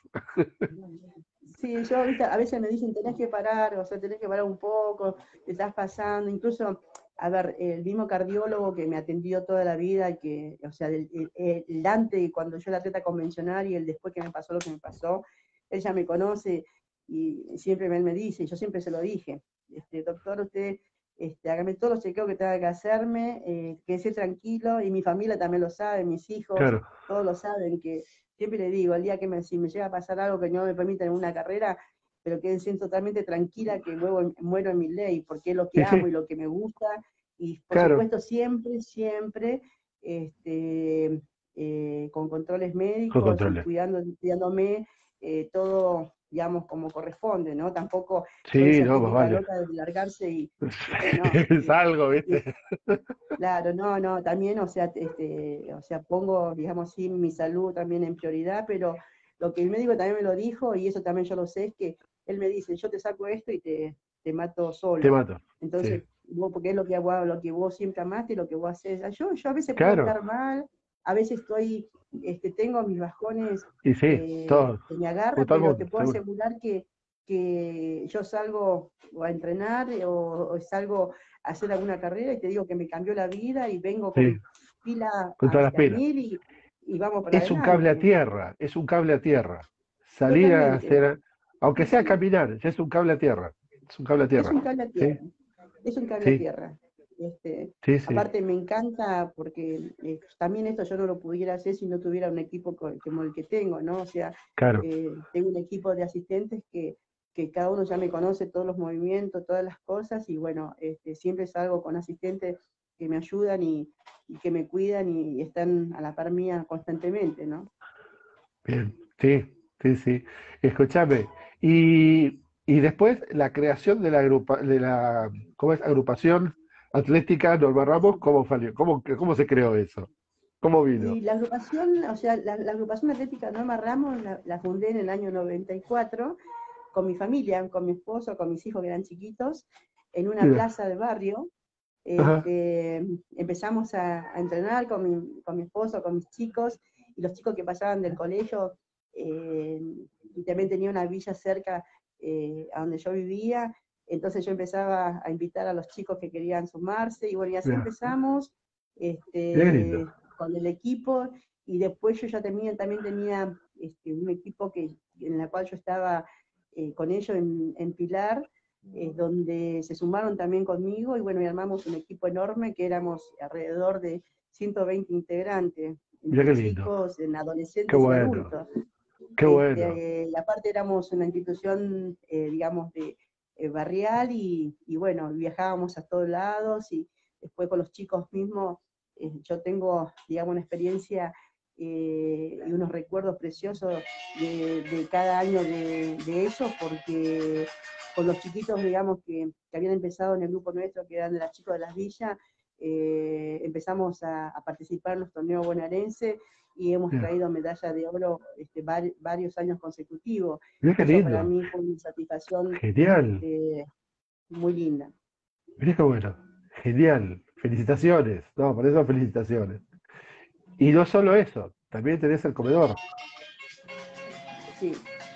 Sí, yo, viste, a veces me dicen, tenés que parar, o sea, tenés que parar un poco, te estás pasando, incluso, a ver, el mismo cardiólogo que me atendió toda la vida, que, o sea, el, el, el antes, cuando yo era atleta convencional y el después que me pasó lo que me pasó, él ya me conoce y siempre él me dice, y yo siempre se lo dije, este, doctor, usted, este, hágame todos los chequeos que tenga que hacerme, eh, quédese tranquilo, y mi familia también lo sabe, mis hijos, Claro, todos lo saben, que siempre le digo, el día que me, si me llega a pasar algo que no me permita en una carrera, pero quédense totalmente tranquila que muero, muero en mi ley, porque es lo que sí, amo sí, y lo que me gusta, y por claro, supuesto siempre, siempre, este, eh, con controles con médicos y controles. cuidando, cuidándome eh, todo, digamos, como corresponde, ¿no? Tampoco soy Sí, esa no, más típica vale. loca de largarse y, este, no. Es algo, ¿viste? Claro, no, no, también, o sea, este, o sea, pongo, digamos, sí, mi salud también en prioridad, pero lo que el médico también me lo dijo, y eso también yo lo sé, es que él me dice, yo te saco esto y te, te mato Te solo. mato. Sí, Entonces, vos, porque es lo que, vos, lo que vos siempre amaste y lo que vos haces. Yo, yo a veces puedo claro. estar mal, a veces estoy, este, tengo mis bajones Y sí, eh, todo, que me como agarra, todo el pero te mundo, puedo seguro. asegurar que, que yo salgo o a entrenar o, o salgo a hacer alguna carrera y te digo que me cambió la vida y vengo Sí, con pila con todas las este, al pilas. mil y, y vamos para Es un cable a adelante. tierra, es un cable a tierra. Salir a Totalmente. hacer, aunque Sí, sea sí. caminar, ya es un cable a tierra. Es un cable a Es tierra. un cable a Sí, tierra. Es un cable a sí, tierra. Este, sí, sí, aparte me encanta porque eh, también esto yo no lo pudiera hacer si no tuviera un equipo co- como el que tengo, ¿no? O sea, claro. eh, tengo un equipo de asistentes que, que cada uno ya me conoce todos los movimientos, todas las cosas, y bueno, este, siempre salgo con asistentes que me ayudan y, y que me cuidan y están a la par mía constantemente, ¿no? Bien, sí, sí, sí. Escúchame. Y, y después la creación de la, agrupa, de la ¿cómo es? Agrupación Atlética Norma Ramos, ¿cómo salió? ¿Cómo, cómo se creó eso? ¿Cómo vino? Y la agrupación, o sea, la, la agrupación atlética Norma Ramos la, la fundé en el año noventa y cuatro con mi familia, con mi esposo, con mis hijos que eran chiquitos, en una Mira, plaza del barrio. ajá, Este, empezamos a, a entrenar con mi, con mi esposo, con mis chicos, y los chicos que pasaban del colegio, eh, y también tenía una villa cerca eh, a donde yo vivía, entonces yo empezaba a invitar a los chicos que querían sumarse, y bueno, y así mira, empezamos mira qué lindo. este, con el equipo, y después yo ya tenía, también tenía este, un equipo que, en la cual yo estaba eh, con ellos en, en Pilar, eh, donde se sumaron también conmigo y bueno, y armamos un equipo enorme que éramos alrededor de ciento veinte integrantes, Mira entre qué lindo. chicos, en Qué adolescentes y bueno, adultos. qué bueno. Este, y aparte éramos una institución, eh, digamos, de eh, barrial y, y, bueno, viajábamos a todos lados y después con los chicos mismos, eh, yo tengo, digamos, una experiencia eh, y unos recuerdos preciosos de, de cada año de, de ellos, porque con los chiquitos, digamos, que, que, habían empezado en el grupo nuestro, que eran de las chicos de las villas, eh, empezamos a, a participar en los torneos bonaerenses y hemos Mira, traído medalla de oro este, var, varios años consecutivos. mira Y qué eso para lindo. mí fue una satisfacción Genial. este, muy linda. Mira qué bueno. Genial. Felicitaciones. No, por eso felicitaciones. Y no solo eso, también tenés el comedor. Sí.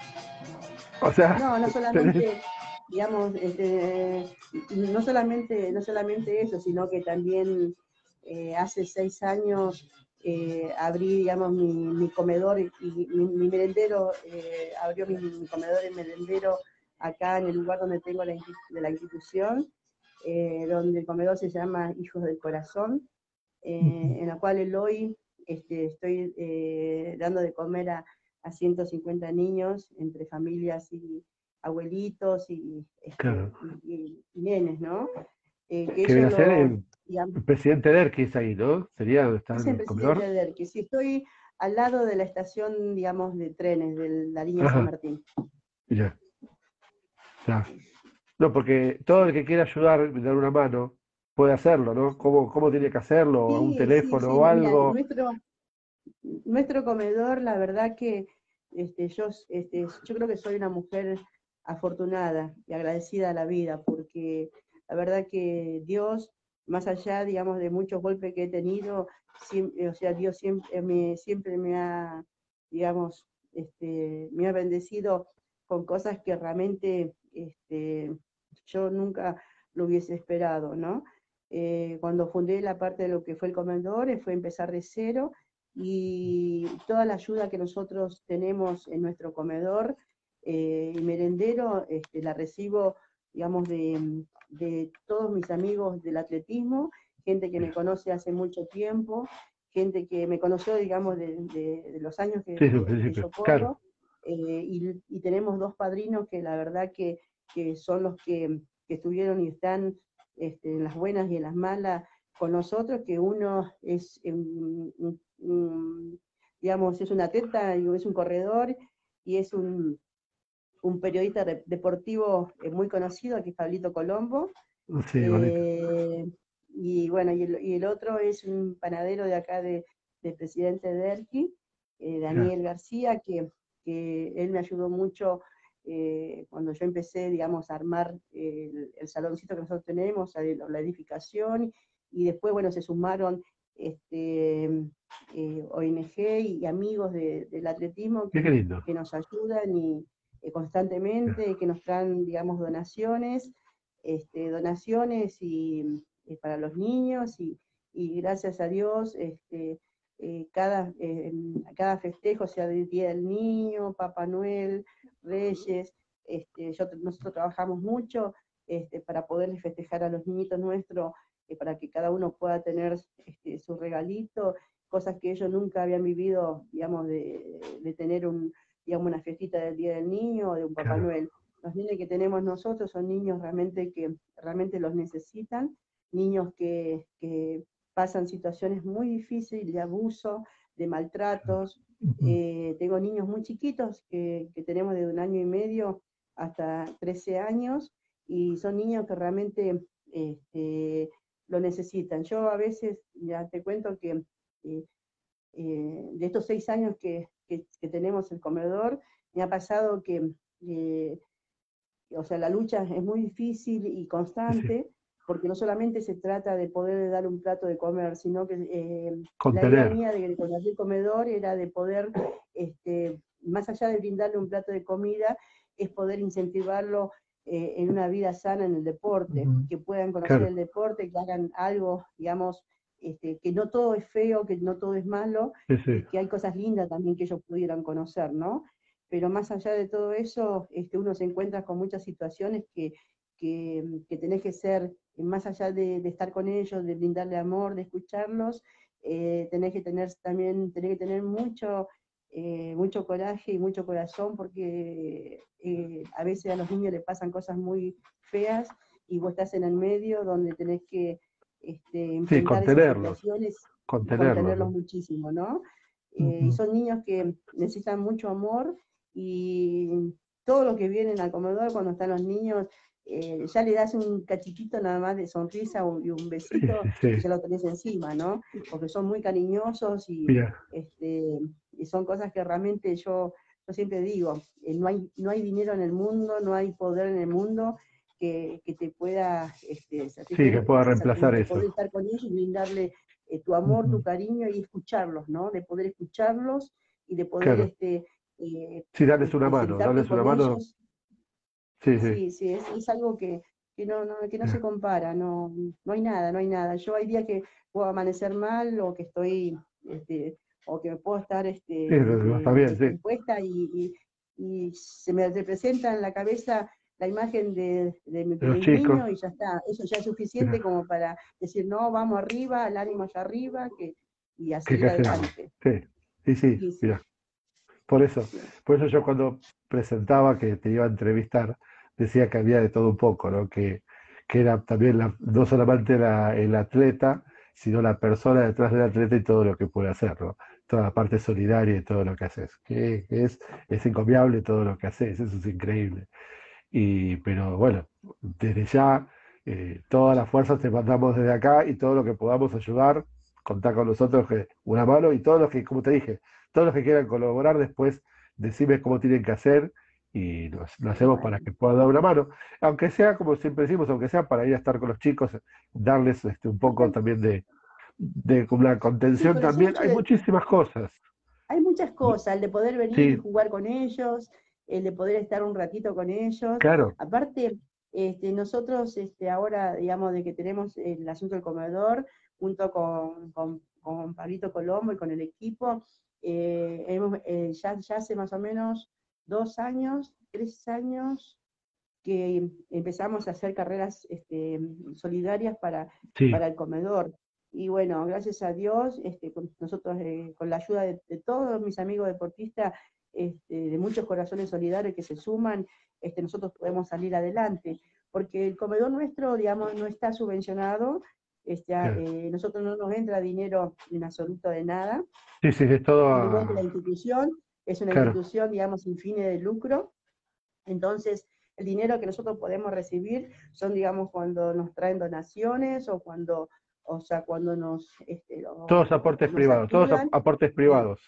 O sea, No, no tenés. solamente, digamos, este, no solamente, no solamente eso, sino que también eh, hace seis años eh, abrí, digamos, mi, mi comedor y mi, mi merendero, eh, abrió mi, mi, comedor y merendero acá en el lugar donde tengo la, de la institución, eh, donde el comedor se llama Hijos del Corazón, eh, en la cual hoy este, estoy eh, dando de comer a, a ciento cincuenta niños, entre familias y abuelitos y, este, Claro. y, y, y nenes, ¿no? Eh, que Que ellos viene a ser lo, el, digamos, el presidente Derkis ahí, ¿no? Sería donde está es el el presidente comedor. de ERKI. Si estoy al lado de la estación, digamos, de trenes de la línea San Ajá, Martín. ya, ya. No, porque todo el que quiera ayudar, dar una mano, puede hacerlo, ¿no? ¿Cómo, cómo tiene que hacerlo? ¿A un Sí, sí, teléfono sí, o mira, algo? nuestro, nuestro comedor, la verdad que este, yo, este, yo creo que soy una mujer afortunada y agradecida a la vida, porque la verdad que Dios, más allá, digamos, de muchos golpes que he tenido, siempre, o sea, Dios siempre me, siempre me ha, digamos, este, me ha bendecido con cosas que realmente este, yo nunca lo hubiese esperado, ¿no? Eh, cuando fundé la parte de lo que fue el comedor, fue empezar de cero y toda la ayuda que nosotros tenemos en nuestro comedor eh, y merendero este, la recibo, digamos, de, de todos mis amigos del atletismo, gente que me conoce hace mucho tiempo, gente que me conoció, digamos, de, de, de los años que, Sí, sí, al que, que principio. yo Claro, corro, eh, y, y, tenemos dos padrinos que la verdad que, que son los que, que estuvieron y están este, en las buenas y en las malas con nosotros, que uno es, um, um, um, digamos, es un atleta, es un corredor y es un, un periodista de, deportivo eh, muy conocido, que es Pablito Colombo. sí, bonito. Eh, y bueno, y el, y el, otro es un panadero de acá de, de Presidente Derqui, eh, Ya, Daniel García, que, que él me ayudó mucho eh, cuando yo empecé, digamos, a armar el, el saloncito que nosotros tenemos, la, la edificación, y después, bueno, se sumaron este, eh, O N G y amigos de, del atletismo Qué que, lindo. que nos ayudan y, eh, constantemente, que nos traen, digamos, donaciones, este, donaciones y, y para los niños y, y gracias a Dios, este, eh, cada, eh, cada festejo, sea del Día del Niño, Papá Noel, Reyes, este, yo, nosotros trabajamos mucho este, para poderles festejar a los niñitos nuestros, eh, para que cada uno pueda tener este, su regalito, cosas que ellos nunca habían vivido, digamos, de, de tener un, digamos, una fiestita del Día del Niño o de un Papá Claro. Noel. Los niños que tenemos nosotros son niños realmente que realmente los necesitan, niños que, que pasan situaciones muy difíciles de abuso, de maltratos. Ujú. Eh, tengo niños muy chiquitos que, que tenemos de un año y medio hasta trece años, y son niños que realmente este, lo necesitan. Yo a veces, ya te cuento que eh, eh, de estos seis años que, que, que, tenemos el comedor, me ha pasado que, eh, o sea, la lucha es muy difícil y Sí, sí. constante, porque no solamente se trata de poder dar un plato de comer, sino que eh, la idea Contener. mía de con el comedor era de poder, este, más allá de brindarle un plato de comida, es poder incentivarlo eh, en una vida sana en el deporte, Ujú. que puedan conocer Claro. el deporte, que hagan algo, digamos, este, que no todo es feo, que no todo es malo, Sí, sí. y que hay cosas lindas también que ellos pudieran conocer, ¿no? Pero más allá de todo eso, este, uno se encuentra con muchas situaciones que, que, que tenés que ser, más allá de, de, estar con ellos, de brindarle amor, de escucharlos, eh, tenés que tener también, tenés que tener mucho, eh, mucho coraje y mucho corazón, porque eh, a veces a los niños les pasan cosas muy feas y vos estás en el medio donde tenés que este, Sí, enfrentar esas contenerlos. situaciones y Contenerlos, contenerlos ¿no? muchísimo, ¿no? Eh, y Ujú. son niños que necesitan mucho amor, y todo lo que vienen al comedor cuando están los niños, eh, ya le das un cachitito nada más de sonrisa y un Sí, besito sí, y sí. ya lo tenés encima, ¿no? Porque son muy cariñosos y, Mira, este, y son cosas que realmente yo, yo siempre digo, eh, no, hay, no hay dinero en el mundo, no hay poder en el mundo que, que te pueda este, sí, que satisfacer, pueda reemplazar de eso. poder estar con ellos y brindarle eh, tu amor, tu Ujú. cariño y escucharlos, ¿no? De poder escucharlos y de poder Claro. este, eh, Sí, darles una este, mano, sentarte darles una con mano. ellos. Sí, sí. Sí, sí, es, es algo que, que, no, no, que no se Mira. compara, no, no hay nada, no hay nada. Yo hay días que puedo amanecer mal o que estoy, este, o que me puedo estar Sí, este, no, está de- bien, sí. descompuesta y, y, y se me representa en la cabeza la imagen de, de, mi- De de los mis chicos. niños y ya está. Eso ya es suficiente Mira, como para decir, no, vamos arriba, el ánimo allá arriba, que, y a que hay que seguir hacer algo. adelante. Sí, sí, sí, Sí, sí, mira. Por eso, sí. por eso yo cuando presentaba que te iba a entrevistar, decía que había de todo un poco, ¿no? Que, que era también la- no solamente la- el atleta, sino la persona detrás del atleta y todo lo que puede hacer, ¿no? Toda la parte solidaria y todo lo que haces. Que es, es encomiable todo lo que haces, eso es increíble. Y, pero bueno, desde ya, eh, todas las fuerzas te mandamos desde acá y todo lo que podamos ayudar, contar con nosotros que una mano y todos los que, como te dije, todos los que quieran colaborar después, decime cómo tienen que hacer y lo, lo hacemos para Bueno, que puedan dar una mano. Aunque sea, como siempre decimos, aunque sea para ir a estar con los chicos, darles este, un poco total, también de, de una sí, contención por el solo también. hecho Hay de, muchísimas cosas. hay muchas cosas, el de poder venir y Sí, jugar con ellos, el de poder estar un ratito con ellos. claro, Aparte, este, nosotros este, ahora, digamos, de que tenemos el asunto del comedor, junto con, con, con Pablito Colombo y con el equipo, eh, hemos, eh, ya, ya hace más o menos dos años, tres años, que empezamos a hacer carreras este, solidarias para, sí, para el comedor. Y bueno, gracias a Dios, este, con, nosotros eh, con la ayuda de, de, todos mis amigos deportistas, este, de muchos corazones solidarios que se suman, este, nosotros podemos salir adelante. Porque el comedor nuestro, digamos, no está subvencionado, este, claro. eh, nosotros no nos entra dinero en absoluto de nada, Sí, sí, es todo al igual que la a- institución, es una claro. institución, digamos, sin fines de lucro. Entonces, el dinero que nosotros podemos recibir son, digamos, cuando nos traen donaciones o cuando, o sea, cuando nos, este, Todos o- aportes nos privados, todos ap- ayudan. aportes Y, privados.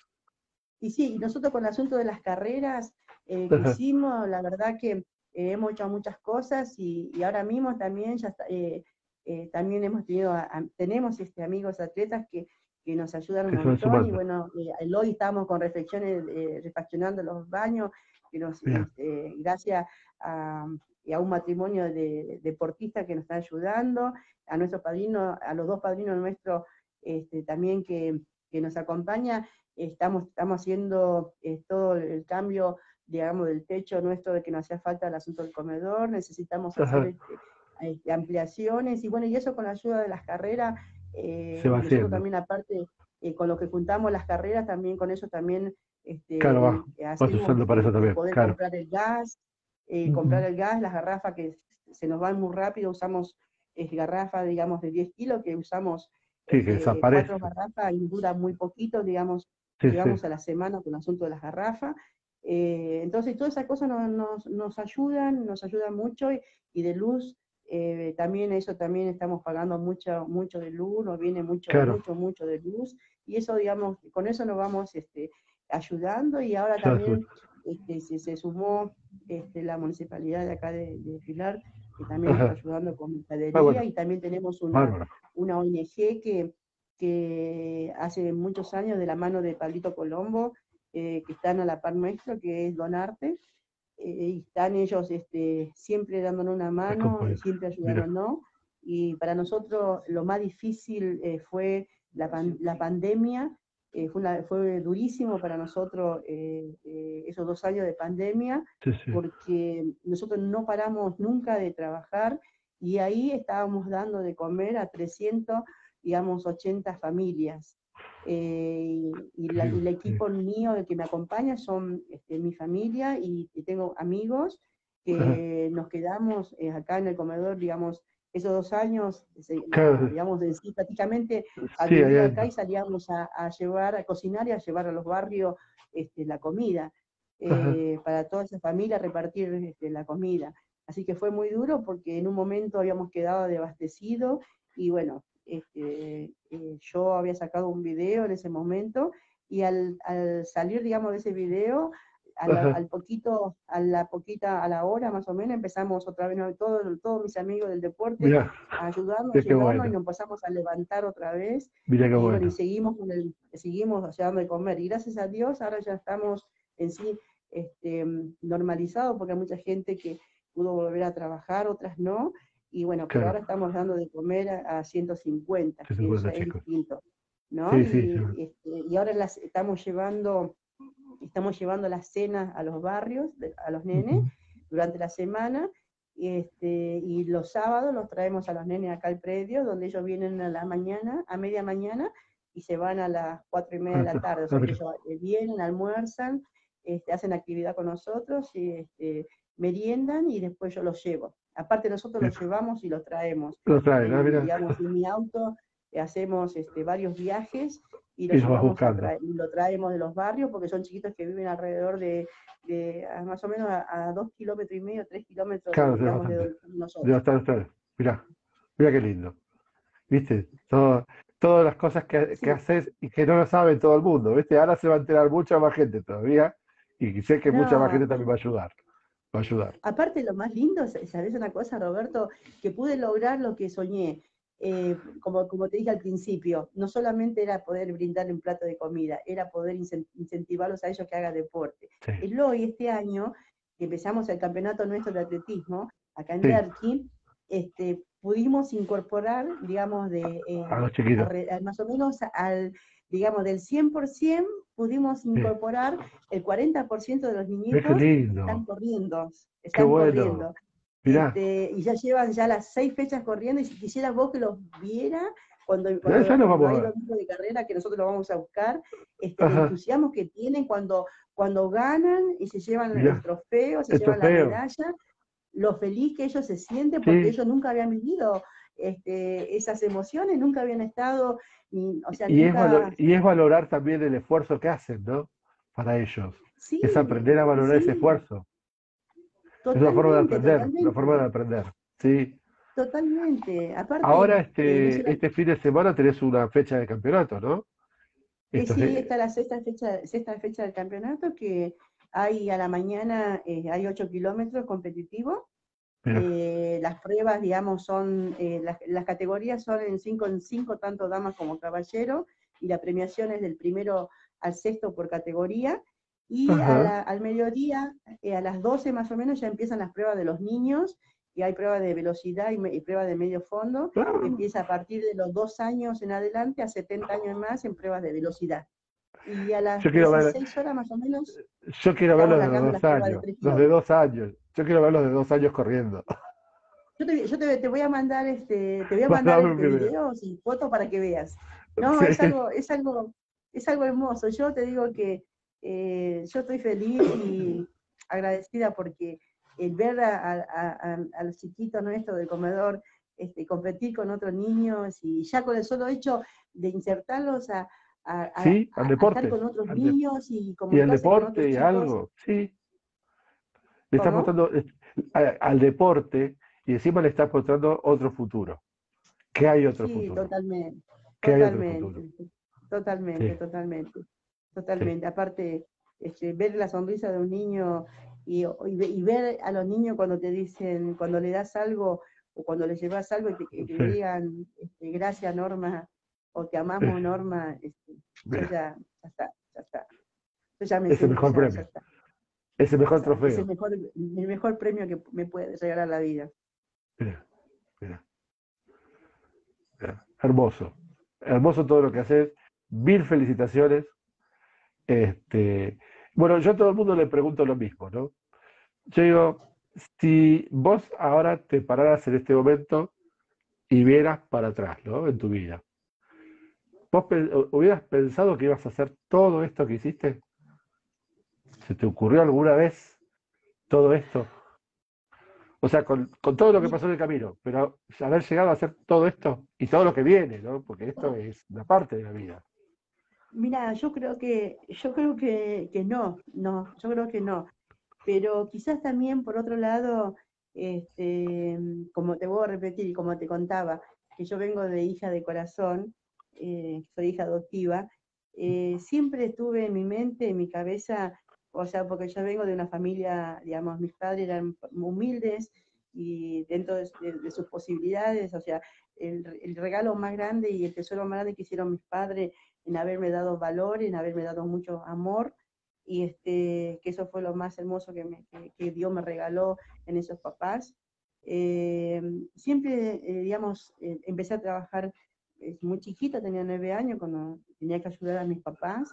y sí, y nosotros con el asunto de las carreras eh, que hicimos, la verdad que eh, hemos hecho muchas cosas y, y ahora mismo también ya está, eh, eh, también hemos tenido, a, a, tenemos este, amigos atletas que, que nos ayudan un que se van montón, y sumando. bueno, eh, hoy estamos con reflexiones, eh, refaccionando los baños, que nos, Mirá, este, gracias a, a un matrimonio de deportistas que nos está ayudando, a nuestro padrino, a los dos padrinos nuestros este, también que, que nos acompaña, estamos, estamos haciendo eh, todo el cambio, digamos, del techo nuestro, de que nos hacía falta el asunto del comedor, necesitamos hacer ajá, este, este, ampliaciones, y bueno, y eso con la ayuda de las carreras, se eh, va nosotros haciendo. también aparte, eh, con lo que juntamos las carreras, también con eso también Claro, este, vas, vas hacemos usando para de, eso de también, poder claro. comprar el gas, eh, comprar Ujú. el gas, las garrafas que se nos van muy rápido, usamos eh, garrafas, digamos, de diez kilos, que usamos Sí, que este, cuatro desaparece. garrafas y dura muy poquito, digamos, Sí, sí, llegamos a la semana con el asunto de las garrafas. Eh, entonces, todas esas cosas nos, nos, nos ayudan, nos ayudan mucho, y, y de luz, eh, también eso también estamos pagando mucho, mucho de luz, nos viene mucho, claro. mucho, mucho de luz, y eso, digamos, con eso nos vamos este, ayudando, y ahora Ya sube. también este, se, se sumó este, la municipalidad de acá de, de Pilar, que también nos está Ajá. ayudando con Ah, mercadería, bueno, y también tenemos una, bárbaro. una O N G que, que hace muchos años, de la mano de Pablito Colombo, eh, que están a la par nuestro, que es Donarte, eh, y están ellos este, siempre dándonos una mano, Acompaña. siempre Mira, ayudándonos, y para nosotros lo más difícil eh, fue la, pan, la pandemia, eh, fue, una, fue durísimo para nosotros eh, eh, esos dos años de pandemia, sí, sí. porque nosotros no paramos nunca de trabajar, y ahí estábamos dando de comer a trescientas, digamos, ochenta familias. Eh, y, la, y, el Sí. equipo mío, el que me acompaña, son este, mi familia, y, y, tengo amigos Ajá. que nos quedamos eh, acá en el comedor, digamos, esos dos años, se, la, Claro, digamos, de, sí, prácticamente a sí, ahí vivir acá, y adentro. salíamos a, a llevar, a cocinar y a llevar a los barrios este, la comida, Ajá. eh, para toda esa familia, repartir este, la comida. Así que fue muy duro, porque en un momento habíamos quedado desabastecidos, y bueno, este, eh, yo había sacado un video en ese momento, y al, al salir, digamos, de ese video, a la, Ajá. al poquito, a la poquita, a la hora más o menos, empezamos otra vez, ¿no? todos, todos mis amigos del deporte Mira, a ayudarnos, a qué llevarnos, y bueno. nos empezamos a levantar otra vez, Mira qué y bueno, y bueno. seguimos con el, seguimos o sea, dando de comer, y gracias a Dios ahora ya estamos en sí este, normalizados, porque hay mucha gente que pudo volver a trabajar, otras no, y bueno, pero Claro, ahora estamos dando de comer a, a ciento cincuenta, se que cincuenta ya es chicos. distinto, ¿no? Sí, sí, sí. Y, este, y ahora las estamos llevando, estamos llevando las cenas a los barrios, a los nenes, Ujú. durante la semana, y, este, y los sábados los traemos a los nenes acá al predio, donde ellos vienen a la mañana, a media mañana, y se van a las cuatro y media Ah, de la está. tarde, o Ah, sea que mira. ellos vienen, almuerzan, este, hacen actividad con nosotros, y este, meriendan, y después yo los llevo. Aparte nosotros Bien. los llevamos y los traemos. Lo traen, ah, En, mira. digamos, en mi auto eh, hacemos este, varios viajes, y lo Y los vas llevamos a buscando. traer, lo traemos de los barrios, porque son chiquitos que viven alrededor de, de a más o menos a, a dos kilómetros y medio, tres kilómetros de, Claro, es digamos, de bastante. donde estamos De nosotros. bastante. Mira, mira qué lindo. ¿Viste? Todo, todas las cosas que, que Sí, haces y que no lo sabe todo el mundo, ¿viste? Ahora se va a enterar mucha más gente todavía y sé que mucha más no, gente también va a ayudar. Va a ayudar. aparte lo más lindo, ¿sabes una cosa, Roberto? Que pude lograr lo que soñé. Eh, como, como te dije al principio, no solamente era poder brindarle un plato de comida, era poder incentivarlos a ellos que hagan deporte. Sí, El hoy, este año, que empezamos el campeonato nuestro de atletismo, acá en sí, Derqui, este, pudimos incorporar, digamos, de, a los eh, chiquitos. a, a, más o menos al, digamos, del cien por ciento, pudimos Sí. incorporar el cuarenta por ciento de los Ve qué niñitos, están lindo, corriendo, qué están bueno. corriendo. Mirá, Este, y ya llevan ya las seis fechas corriendo, y si quisieras vos que los viera, cuando, ya, cuando, ya nos cuando vamos hay a ver. domingo de carrera, que nosotros lo vamos a buscar, este, el Ajá, entusiasmo que tienen cuando, cuando ganan y se llevan el mirá, trofeo, se esto llevan es la feo. medalla, lo feliz que ellos se sienten, porque Sí, ellos nunca habían vivido este, esas emociones, nunca habían estado, ni, o sea, y es, valo- nunca, y es valorar también el esfuerzo que hacen, ¿no? Para ellos. Es sí, aprender a valorar ese sí, esfuerzo. Es una forma de totalmente, aprender, una totalmente, forma de aprender. Sí. totalmente. Ahora, Aparte, eh, no este, solo, este fin de semana tenés una fecha de campeonato, ¿no? Eh, Esto es sí, de- está la sexta fecha, sexta fecha del campeonato, que hay a la mañana, eh, hay ocho kilómetros competitivos, Mira. Eh, las pruebas, digamos, son, eh, las, las, categorías son en cinco en cinco, tanto damas como caballeros, y la premiación es del primero al sexto por categoría, y a Ajá. la, al mediodía, eh, a las doce más o menos, ya empiezan las pruebas de los niños, y hay pruebas de velocidad y, y pruebas de medio fondo, que Claro. empieza a partir de los dos años en adelante a setenta años más en pruebas de velocidad. Y a las Yo quiero ver, dieciséis horas más o menos yo quiero ver estamos los de los largando las dos pruebas de años, tres los de kilómetros. dos años. Yo quiero ver los de dos años corriendo. Yo te, yo te, te voy a mandar este, te voy a mandar Mandame un este video. videos y fotos para que veas. No, es Sí, algo, es algo, es algo hermoso. Yo te digo que eh, yo estoy feliz y agradecida porque el ver a, a, a, a los chiquitos nuestros del comedor este, competir con otros niños y ya con el solo hecho de insertarlos a, a, a, sí, al a estar deporte. con otros Al de- niños y y al comunicarse con otros deporte y chicos. algo. Sí, le estás ¿Cómo? mostrando eh, a- al deporte y encima le estás mostrando otro futuro. Que hay otro Sí, futuro. totalmente, Que hay otro futuro. totalmente, totalmente, Sí, totalmente, sí. totalmente. Aparte, este, ver la sonrisa de un niño y, y ve- y ver a los niños cuando te dicen, cuando le das algo o cuando le llevas algo y te- que, que Sí, le digan este, gracias Norma o te sí. amamos Norma, este, yo Mira, ya, ya está, ya está. Yo ya me ese siento, mejor ya, ya premio. está. Ese O mejor sea, es el trofeo. mejor, el mejor premio que me puede regalar la vida. Mira, mira, mira. Hermoso. Hermoso todo lo que haces. Mil felicitaciones. Este, bueno, yo a todo el mundo le pregunto lo mismo, ¿no? Yo digo, si vos ahora te pararas en este momento y vieras para atrás, ¿no? En tu vida, ¿vos pe- hubieras pensado que ibas a hacer todo esto que hiciste? ¿Se te ocurrió alguna vez todo esto? O sea, con, con todo lo que pasó en el camino, pero haber llegado a hacer todo esto y todo lo que viene, ¿no? Porque esto es una parte de la vida. Mira, yo creo que, yo creo que, que no, no, yo creo que no. Pero quizás también, por otro lado, este, como te voy a repetir y como te contaba, que yo vengo de hija de corazón, eh, soy hija adoptiva, eh, siempre tuve en mi mente, en mi cabeza, o sea, porque yo vengo de una familia, digamos, mis padres eran humildes y dentro de, de- de sus posibilidades, o sea, el, el regalo más grande y el tesoro más grande que hicieron mis padres en haberme dado valor, en haberme dado mucho amor, y este, que eso fue lo más hermoso que, me, que, que Dios me regaló en esos papás. Eh, siempre, eh, digamos, eh, empecé a trabajar eh, muy chiquita, tenía nueve años, cuando tenía que ayudar a mis papás.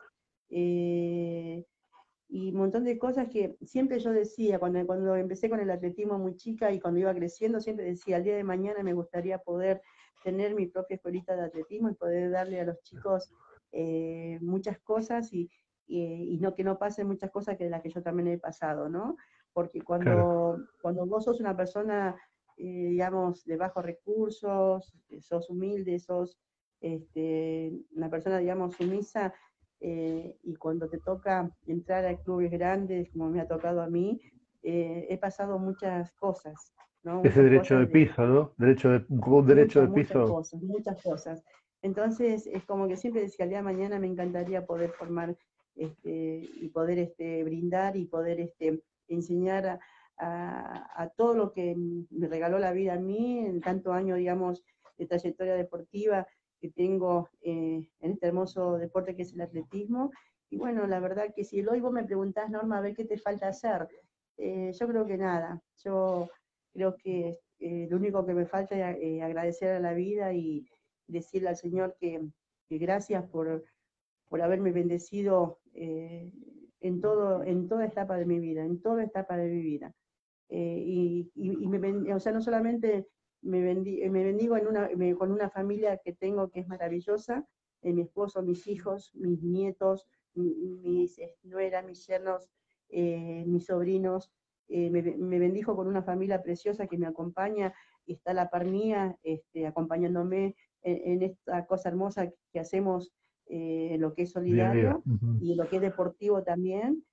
Eh, y un montón de cosas que siempre yo decía, cuando, cuando empecé con el atletismo muy chica y cuando iba creciendo, siempre decía, el día de mañana me gustaría poder tener mi propia escuelita de atletismo y poder darle a los chicos eh, muchas cosas y, y, y, no que no pasen muchas cosas que de las que yo también he pasado, ¿no? Porque Claro, cuando, cuando vos sos una persona, eh, digamos, de bajos recursos, sos humilde, sos este, una persona, digamos, sumisa, eh, y cuando te toca entrar a clubes grandes, como me ha tocado a mí, eh, he pasado muchas cosas, ¿no? ese Muchas derecho de cosas de, piso, ¿no? Derecho de, un derecho muchas, de muchas piso. cosas, muchas cosas. Entonces, es como que siempre decía, el día de mañana me encantaría poder formar este, y poder este, brindar y poder este, enseñar a, a, a todo lo que me regaló la vida a mí en tanto año, digamos, de trayectoria deportiva que tengo eh, en este hermoso deporte que es el atletismo. Y bueno, la verdad que si hoy vos me preguntás, Norma, a ver qué te falta hacer, eh, yo creo que nada. Yo creo que eh, lo único que me falta es eh, agradecer a la vida y decirle al Señor que, que gracias por, por haberme bendecido eh, en, todo, en toda etapa de mi vida, en toda etapa de mi vida. Eh, y, y, y me, o sea, no solamente me, bendi, me bendigo en una, me, con una familia que tengo que es maravillosa, eh, mi esposo, mis hijos, mis nietos, mis eh, nueras, mis yernos, eh, mis sobrinos, eh, me, me, bendijo con una familia preciosa que me acompaña y está a la par mía, este, acompañándome en, en, esta cosa hermosa que hacemos, eh, lo que es Día a día. solidario Ujú. y lo que es deportivo también.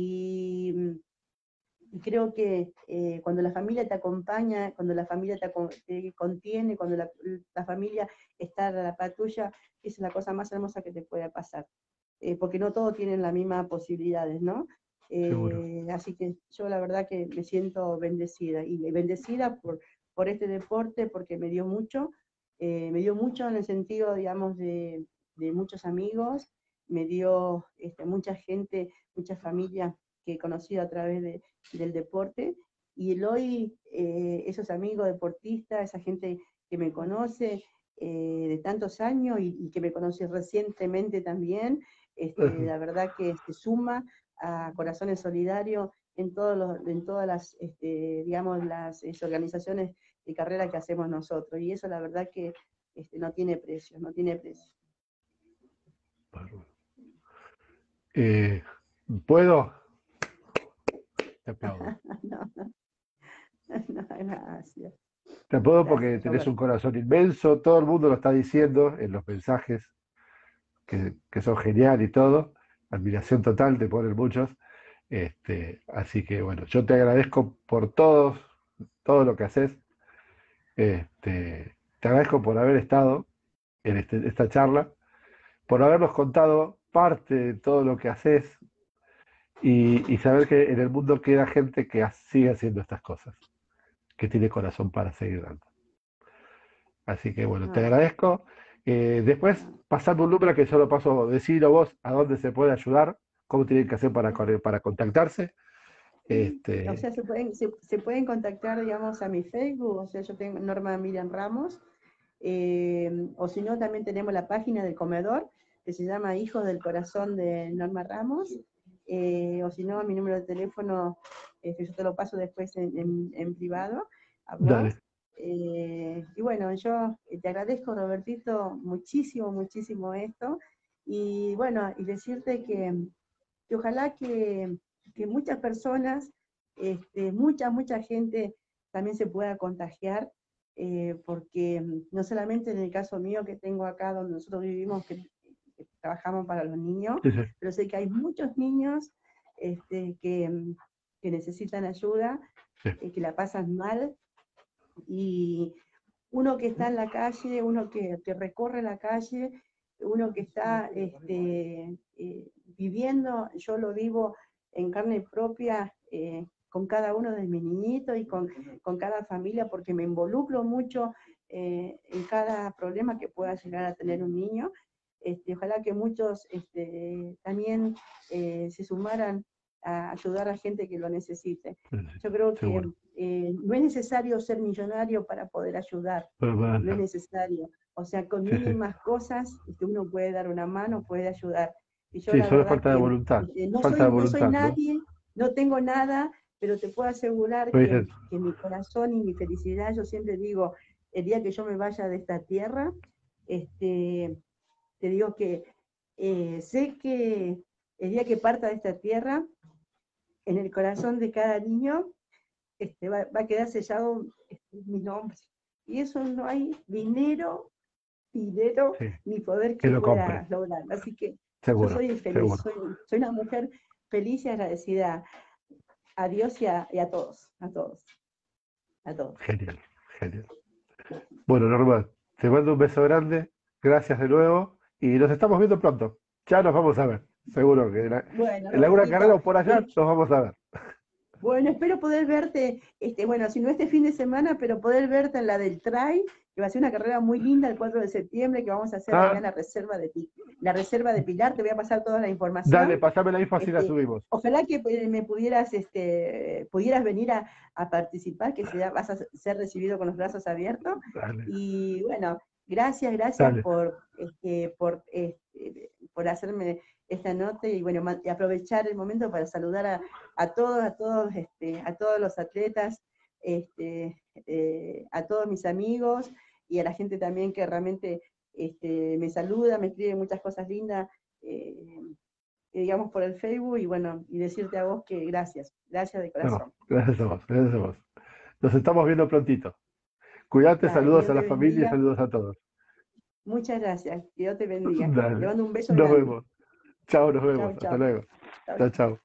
Y y creo que eh, cuando la familia te acompaña, cuando la familia te, te contiene, cuando la, la, familia está a la par tuya, es la cosa más hermosa que te puede pasar. Eh, porque no todos tienen las mismas posibilidades, ¿no? seguro. Eh, así que yo la verdad que me siento bendecida, y bendecida por, por este deporte, porque me dio mucho, eh, me dio mucho en el sentido, digamos, de, de muchos amigos, me dio este, mucha gente, mucha familia que he conocido a través de, del deporte, y el hoy eh, esos amigos deportistas, esa gente que me conoce eh, de tantos años y, y que me conoce recientemente también, este, la verdad que se suma a Corazones Solidarios en, todos los, en todas las, este, digamos, las es, organizaciones de carrera que hacemos nosotros. Y eso la verdad que este, no tiene precio, no tiene precio. Eh, ¿puedo? Te aplaudo. no, no, no, gracias. Te aplaudo porque Gracias, tenés Roberto. un corazón inmenso, todo el mundo lo está diciendo en los mensajes, que, que son genial y todo. Admiración total, te ponen muchos. Este, así que bueno, yo te agradezco por todos, todo lo que haces. Este, te agradezco por haber estado en este- esta charla, por habernos contado parte de todo lo que haces y, y saber que en el mundo queda gente que ha- sigue haciendo estas cosas, que tiene corazón para seguir dando. Así que bueno, te No, agradezco. Eh, después, no. pasame un número que yo lo paso, decirlo vos a dónde se puede ayudar, cómo tienen que hacer para, con- para contactarse. Sí, o Este, sea, se pueden, se, se pueden contactar, digamos, a mi Facebook, o sea, yo tengo Norma Miriam Ramos, eh, o si no, también tenemos la página del comedor, que se llama Hijos del Corazón de Norma Ramos, eh, o si no, mi número de teléfono, eh, que yo te lo paso después en, en, en privado a dale. vos. Eh, y bueno, yo te agradezco, Robertito, muchísimo, muchísimo esto, y bueno, y decirte que, que ojalá que, que muchas personas, este, mucha, mucha gente también se pueda contagiar, eh, porque no solamente en el caso mío que tengo acá donde nosotros vivimos, que, que trabajamos para los niños, Sí, sí, pero sé que hay muchos niños este, que, que necesitan ayuda, sí. eh, que la pasan mal, y uno que está en la calle, uno que, que recorre la calle, uno que está este, eh, viviendo, yo lo vivo en carne propia, eh, con cada uno de mis niñitos y con, con cada familia, porque me involucro mucho eh, en cada problema que pueda llegar a tener un niño. Este, ojalá que muchos este, también eh, se sumaran a ayudar a gente que lo necesite. Sí, sí, Yo creo que seguro. eh, no es necesario ser millonario para poder ayudar, Pero para no es andar. necesario. O sea, con Sí, sí. mínimas cosas que uno puede dar una mano, puede ayudar. Y yo Sí, la solo verdad falta de que voluntad. eh, no, Falta soy, de no soy voluntad, ¿no? nadie, no tengo nada, pero te puedo asegurar Lo que, dices. que mi corazón y mi felicidad, yo siempre digo, el día que yo me vaya de esta tierra, este, te digo que eh, sé que el día que parta de esta tierra, en el corazón de cada niño este, va, va, a quedar sellado este, mi nombre. Y eso no hay dinero, dinero, Sí, ni poder que que lo pueda compre. lograr. Así que yo Seguro, soy feliz, seguro. soy, soy una mujer feliz y agradecida a Dios y a, y a todos, a todos, a todos. Genial, genial. Bueno, Norma, te mando un beso grande. Gracias de nuevo. Y nos estamos viendo pronto. Ya nos vamos a ver. Seguro que en, la- Bueno, en alguna carrera Robertito, o por allá eh, nos vamos a ver. bueno, espero poder verte, este, bueno, si no este fin de semana, pero poder verte en la del Try, que va a ser una carrera muy linda el cuatro de septiembre, que vamos a hacer acá Ah, en la reserva de, la reserva de Pilar. Te voy a pasar toda la dale, información. pasame la info así la Este, subimos. ojalá que me pudieras, este, pudieras venir a, a participar, que sea, vas a ser recibido con los brazos abiertos. Dale, Y bueno, gracias, gracias dale. por, este, por, este, por hacerme esta nota y bueno, y aprovechar el momento para saludar a, a todos, a todos, este, a todos los atletas, este, eh, a todos mis amigos y a la gente también que realmente este, me saluda, me escribe muchas cosas lindas. Eh, digamos, por el Facebook y bueno, y decirte a vos que gracias, gracias de No, corazón. gracias a vos, gracias a vos. Nos estamos viendo prontito. Cuídate, Dale, saludos Dios a te la familia y bendiga. saludos a todos. Muchas gracias. Que Dios te bendiga. Le Dale, mando un beso nos grande. vemos. Chao, nos Chau, vemos. Hasta chau. luego. Chau, Chao, chau. chao.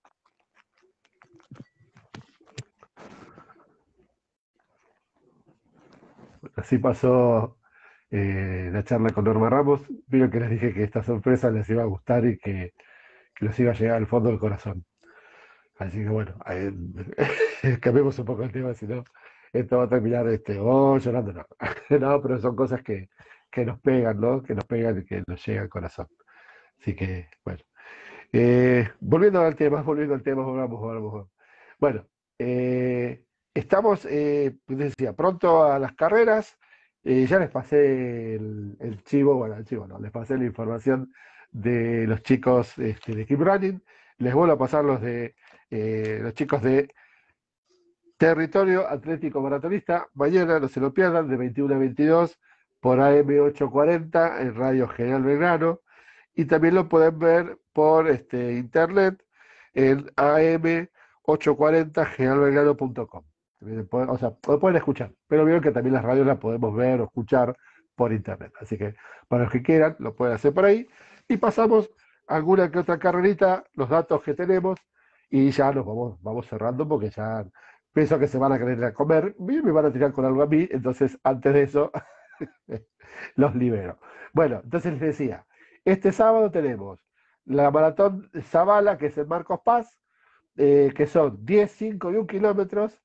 Así pasó eh, la charla con Norma Ramos. Vieron que les dije que esta sorpresa les iba a gustar y que, que les iba a llegar al fondo del corazón. Así que bueno, ahí, cambiemos un poco el tema, si no, esto va a terminar este, oh, llorando, no. No, pero son cosas que, que nos pegan, ¿no? Que nos pegan y que nos llegan al corazón. Así que, bueno. Eh, volviendo al tema, volviendo al tema, volvamos, volvamos, volvamos. Bueno, eh, estamos, eh, pues decía, pronto a las carreras. Eh, ya les pasé el, el chivo, bueno, el chivo no, les pasé la información de los chicos este, de Keep Running. Les vuelvo a pasar los de eh, los chicos de Territorio Atlético Maratonista. Mañana no se lo pierdan, de veintiuno a veintidós por A M ochocientos cuarenta en Radio General Belgrano. Y también lo pueden ver por este, internet en A M ochocientos cuarenta generalbelgrano punto com. O sea, lo pueden escuchar, pero vieron que también las radios las podemos ver o escuchar por internet. Así que para los que quieran, lo pueden hacer por ahí. Y pasamos alguna que otra carrerita, los datos que tenemos, y ya nos vamos, vamos cerrando porque ya pienso que se van a querer ir a comer y me van a tirar con algo a mí, entonces antes de eso los libero. Bueno, entonces les decía, este sábado tenemos la maratón Zabala, que es en Marcos Paz, eh, que son diez, cinco y un kilómetros.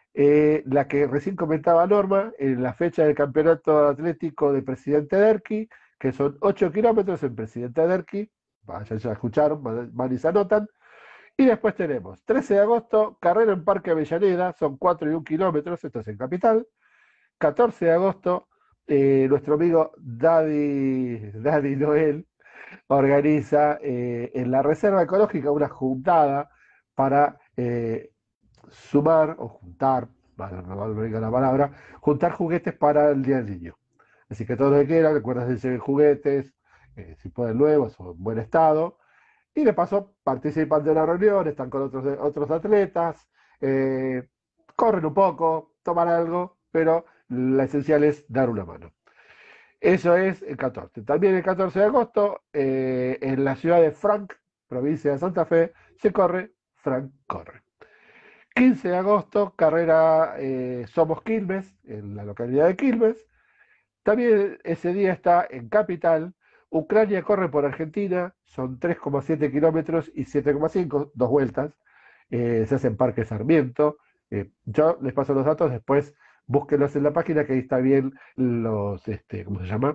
Eh, la que recién comentaba Norma, en la fecha del campeonato atlético de Presidente Derqui, que son ocho kilómetros en Presidente Derqui, vayan, ya escucharon, van, van y se anotan. Y después tenemos trece de agosto, carrera en Parque Avellaneda, son cuatro y un kilómetros, esto es en Capital. catorce de agosto, eh, nuestro amigo Daddy, Daddy Noel organiza eh, en la Reserva Ecológica una juntada para eh, sumar o juntar, bueno, no me venga la palabra, juntar juguetes para el Día del Niño. Así que todos los que quieran, recuerden de lleven juguetes, eh, si pueden nuevos o en buen estado. Y de paso participan de la reunión, están con otros, otros atletas, eh, corren un poco, toman algo, pero la esencial es dar una mano. Eso es el catorce. También el catorce de agosto, eh, en la ciudad de Frank, provincia de Santa Fe, se corre Frank Corre. quince de agosto, carrera eh, Somos Quilmes, en la localidad de Quilmes. También ese día está en Capital. Ucrania corre por Argentina, son tres coma siete kilómetros y siete coma cinco, dos vueltas. Eh, se hace en Parque Sarmiento. Eh, yo les paso los datos, después búsquenlos en la página, que ahí está bien los, este, ¿cómo se llama?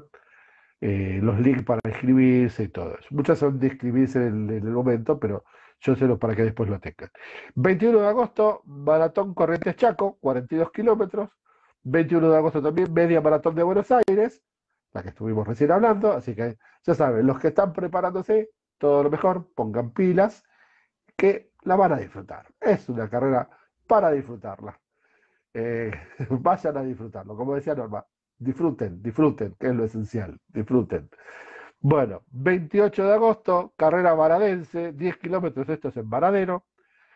Eh, los links para inscribirse y todo eso. Muchas son de inscribirse en, en el momento, pero yo sé los para que después lo tengan. veintiuno de agosto, Maratón Corrientes Chaco, cuarenta y dos kilómetros. veintiuno de agosto también, Media Maratón de Buenos Aires, la que estuvimos recién hablando, así que ya saben, los que están preparándose, todo lo mejor, pongan pilas, que la van a disfrutar. Es una carrera para disfrutarla. Eh, vayan a disfrutarlo, como decía Norma, disfruten, disfruten, que es lo esencial, disfruten. Bueno, veintiocho de agosto, carrera varadense, diez kilómetros, esto es en Varadero.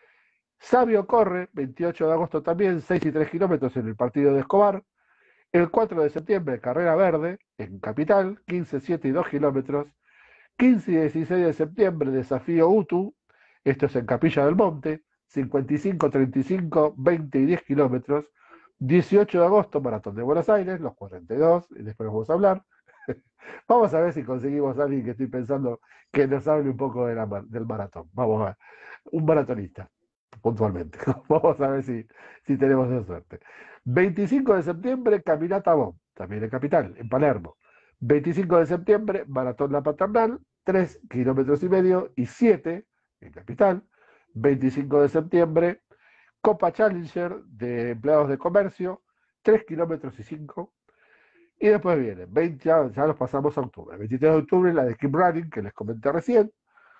Sabio corre, veintiocho de agosto también, seis y tres kilómetros en el partido de Escobar. El cuatro de septiembre, carrera verde, en Capital, quince, siete y dos kilómetros. quince y dieciséis de septiembre, desafío U T U, esto es en Capilla del Monte, cincuenta y cinco, treinta y cinco, veinte y diez kilómetros. dieciocho de agosto, Maratón de Buenos Aires, los cuarenta y dos, y después vamos a hablar. Vamos a ver si conseguimos a alguien, que estoy pensando, que nos hable un poco de la, del maratón. Vamos a ver, un maratonista, puntualmente. Vamos a ver si, si tenemos esa suerte. veinticinco de septiembre, Caminata Bon, también en Capital, en Palermo. veinticinco de septiembre, Maratón La Paternal, tres kilómetros y medio y siete en Capital. veinticinco de septiembre, Copa Challenger de empleados de comercio, tres kilómetros y cinco. Y después viene, veinte, ya, ya nos pasamos a octubre. veintitrés de octubre, la de Keep Running, que les comenté recién,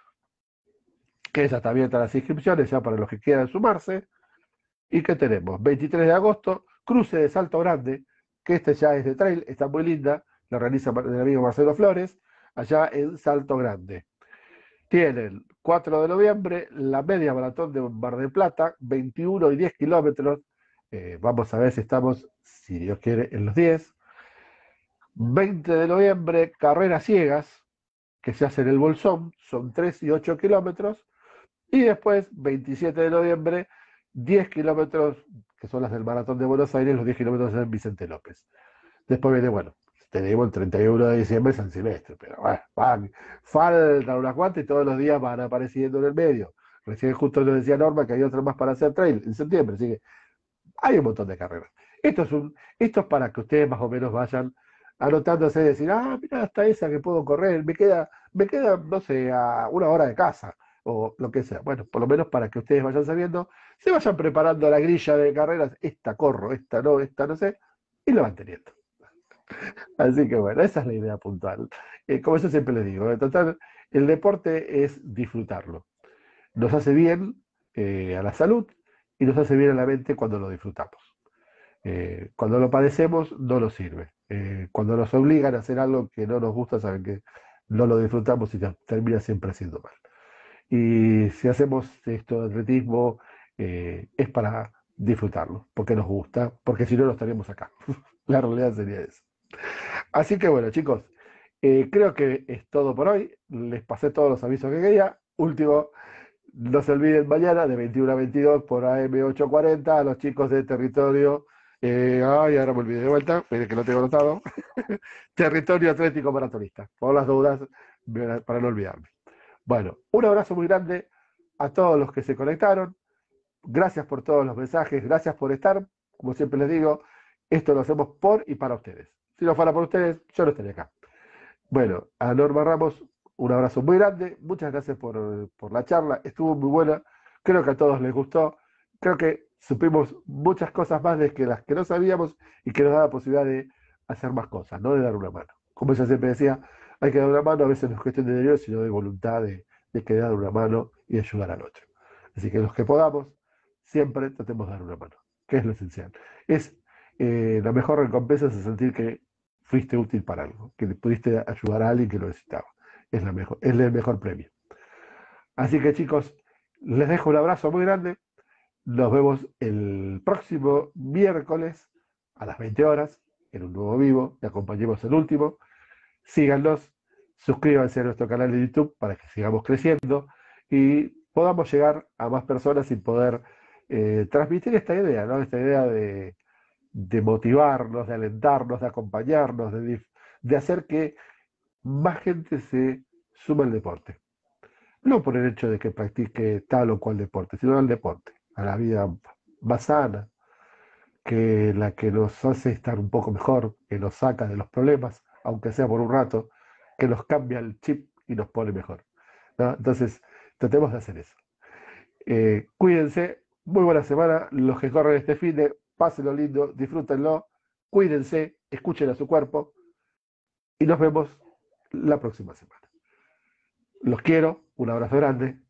que esa está abierta a las inscripciones ya para los que quieran sumarse. ¿Y qué tenemos? veintitrés de agosto, cruce de Salto Grande, que este ya es de trail, está muy linda, la organiza el amigo Marcelo Flores, allá en Salto Grande. Tienen cuatro de noviembre, la media maratón de Mar del Plata, veintiuno y diez kilómetros. Eh, vamos a ver si estamos, si Dios quiere, en los diez. veinte de noviembre, carreras ciegas, que se hace en el Bolsón, son tres y ocho kilómetros. Y después, veintisiete de noviembre, diez kilómetros, que son las del Maratón de Buenos Aires, los diez kilómetros en Vicente López. Después viene, bueno, tenemos el treinta y uno de diciembre San Silvestre, pero bueno, van, faltan unas cuantas y todos los días van apareciendo en el medio. Recién justo nos decía Norma que hay otra más para hacer trail en septiembre, así que hay un montón de carreras. Esto es, un, esto es para que ustedes más o menos vayan anotándose y decir, ah, mira, hasta esa que puedo correr, me queda, me queda, no sé, a una hora de casa, o lo que sea. Bueno, por lo menos para que ustedes vayan sabiendo, se vayan preparando la grilla de carreras, esta corro, esta no, esta no sé, y lo van teniendo. Así que bueno, esa es la idea puntual. Eh, como yo siempre les digo, en total, el deporte es disfrutarlo. Nos hace bien eh, a la salud y nos hace bien a la mente cuando lo disfrutamos. Eh, cuando lo padecemos, no nos sirve. Eh, cuando nos obligan a hacer algo que no nos gusta, saben que no lo disfrutamos y termina siempre haciendo mal. Y si hacemos esto de atletismo, eh, es para disfrutarlo, porque nos gusta, porque si no, no estaríamos acá. La realidad sería eso. Así que bueno, chicos, eh, creo que es todo por hoy. Les pasé todos los avisos que quería. Último, no se olviden mañana de veintiuno a veintidós por A M ochocientos cuarenta a los chicos de territorio. Eh, ay, ahora me olvidé de vuelta, miren que lo tengo anotado. Territorio Atlético Maratonista, por las dudas, para no olvidarme. Bueno, un abrazo muy grande a todos los que se conectaron. Gracias por todos los mensajes, gracias por estar. Como siempre les digo, esto lo hacemos por y para ustedes. Si no fuera por ustedes, yo no estaría acá. Bueno, a Norma Ramos, un abrazo muy grande. Muchas gracias por, por la charla. Estuvo muy buena. Creo que a todos les gustó. Creo que supimos muchas cosas más de que las que no sabíamos y que nos da la posibilidad de hacer más cosas, no de dar una mano. Como ella siempre decía, hay que dar una mano, a veces no es cuestión de dinero, sino de voluntad de, de querer dar una mano y ayudar al otro. Así que los que podamos, siempre tratemos de dar una mano, que es lo esencial. Es eh, la mejor recompensa es sentir que fuiste útil para algo, que le pudiste ayudar a alguien que lo necesitaba. Es, la mejor, es el mejor premio. Así que chicos, les dejo un abrazo muy grande. Nos vemos el próximo miércoles a las veinte horas en un nuevo vivo. Y acompañemos el último. Síganos, suscríbanse a nuestro canal de YouTube para que sigamos creciendo y podamos llegar a más personas y poder eh, transmitir esta idea, ¿no? Esta idea de, de motivarnos, de alentarnos, de acompañarnos, de, de hacer que más gente se suma al deporte. No por el hecho de que practique tal o cual deporte, sino al deporte, a la vida más sana, que la que nos hace estar un poco mejor, que nos saca de los problemas, aunque sea por un rato, que nos cambia el chip y nos pone mejor, ¿no? Entonces, tratemos de hacer eso. Eh, cuídense, muy buena semana, los que corren este fin de, pásenlo lindo, disfrútenlo, cuídense, escuchen a su cuerpo y nos vemos la próxima semana. Los quiero, un abrazo grande.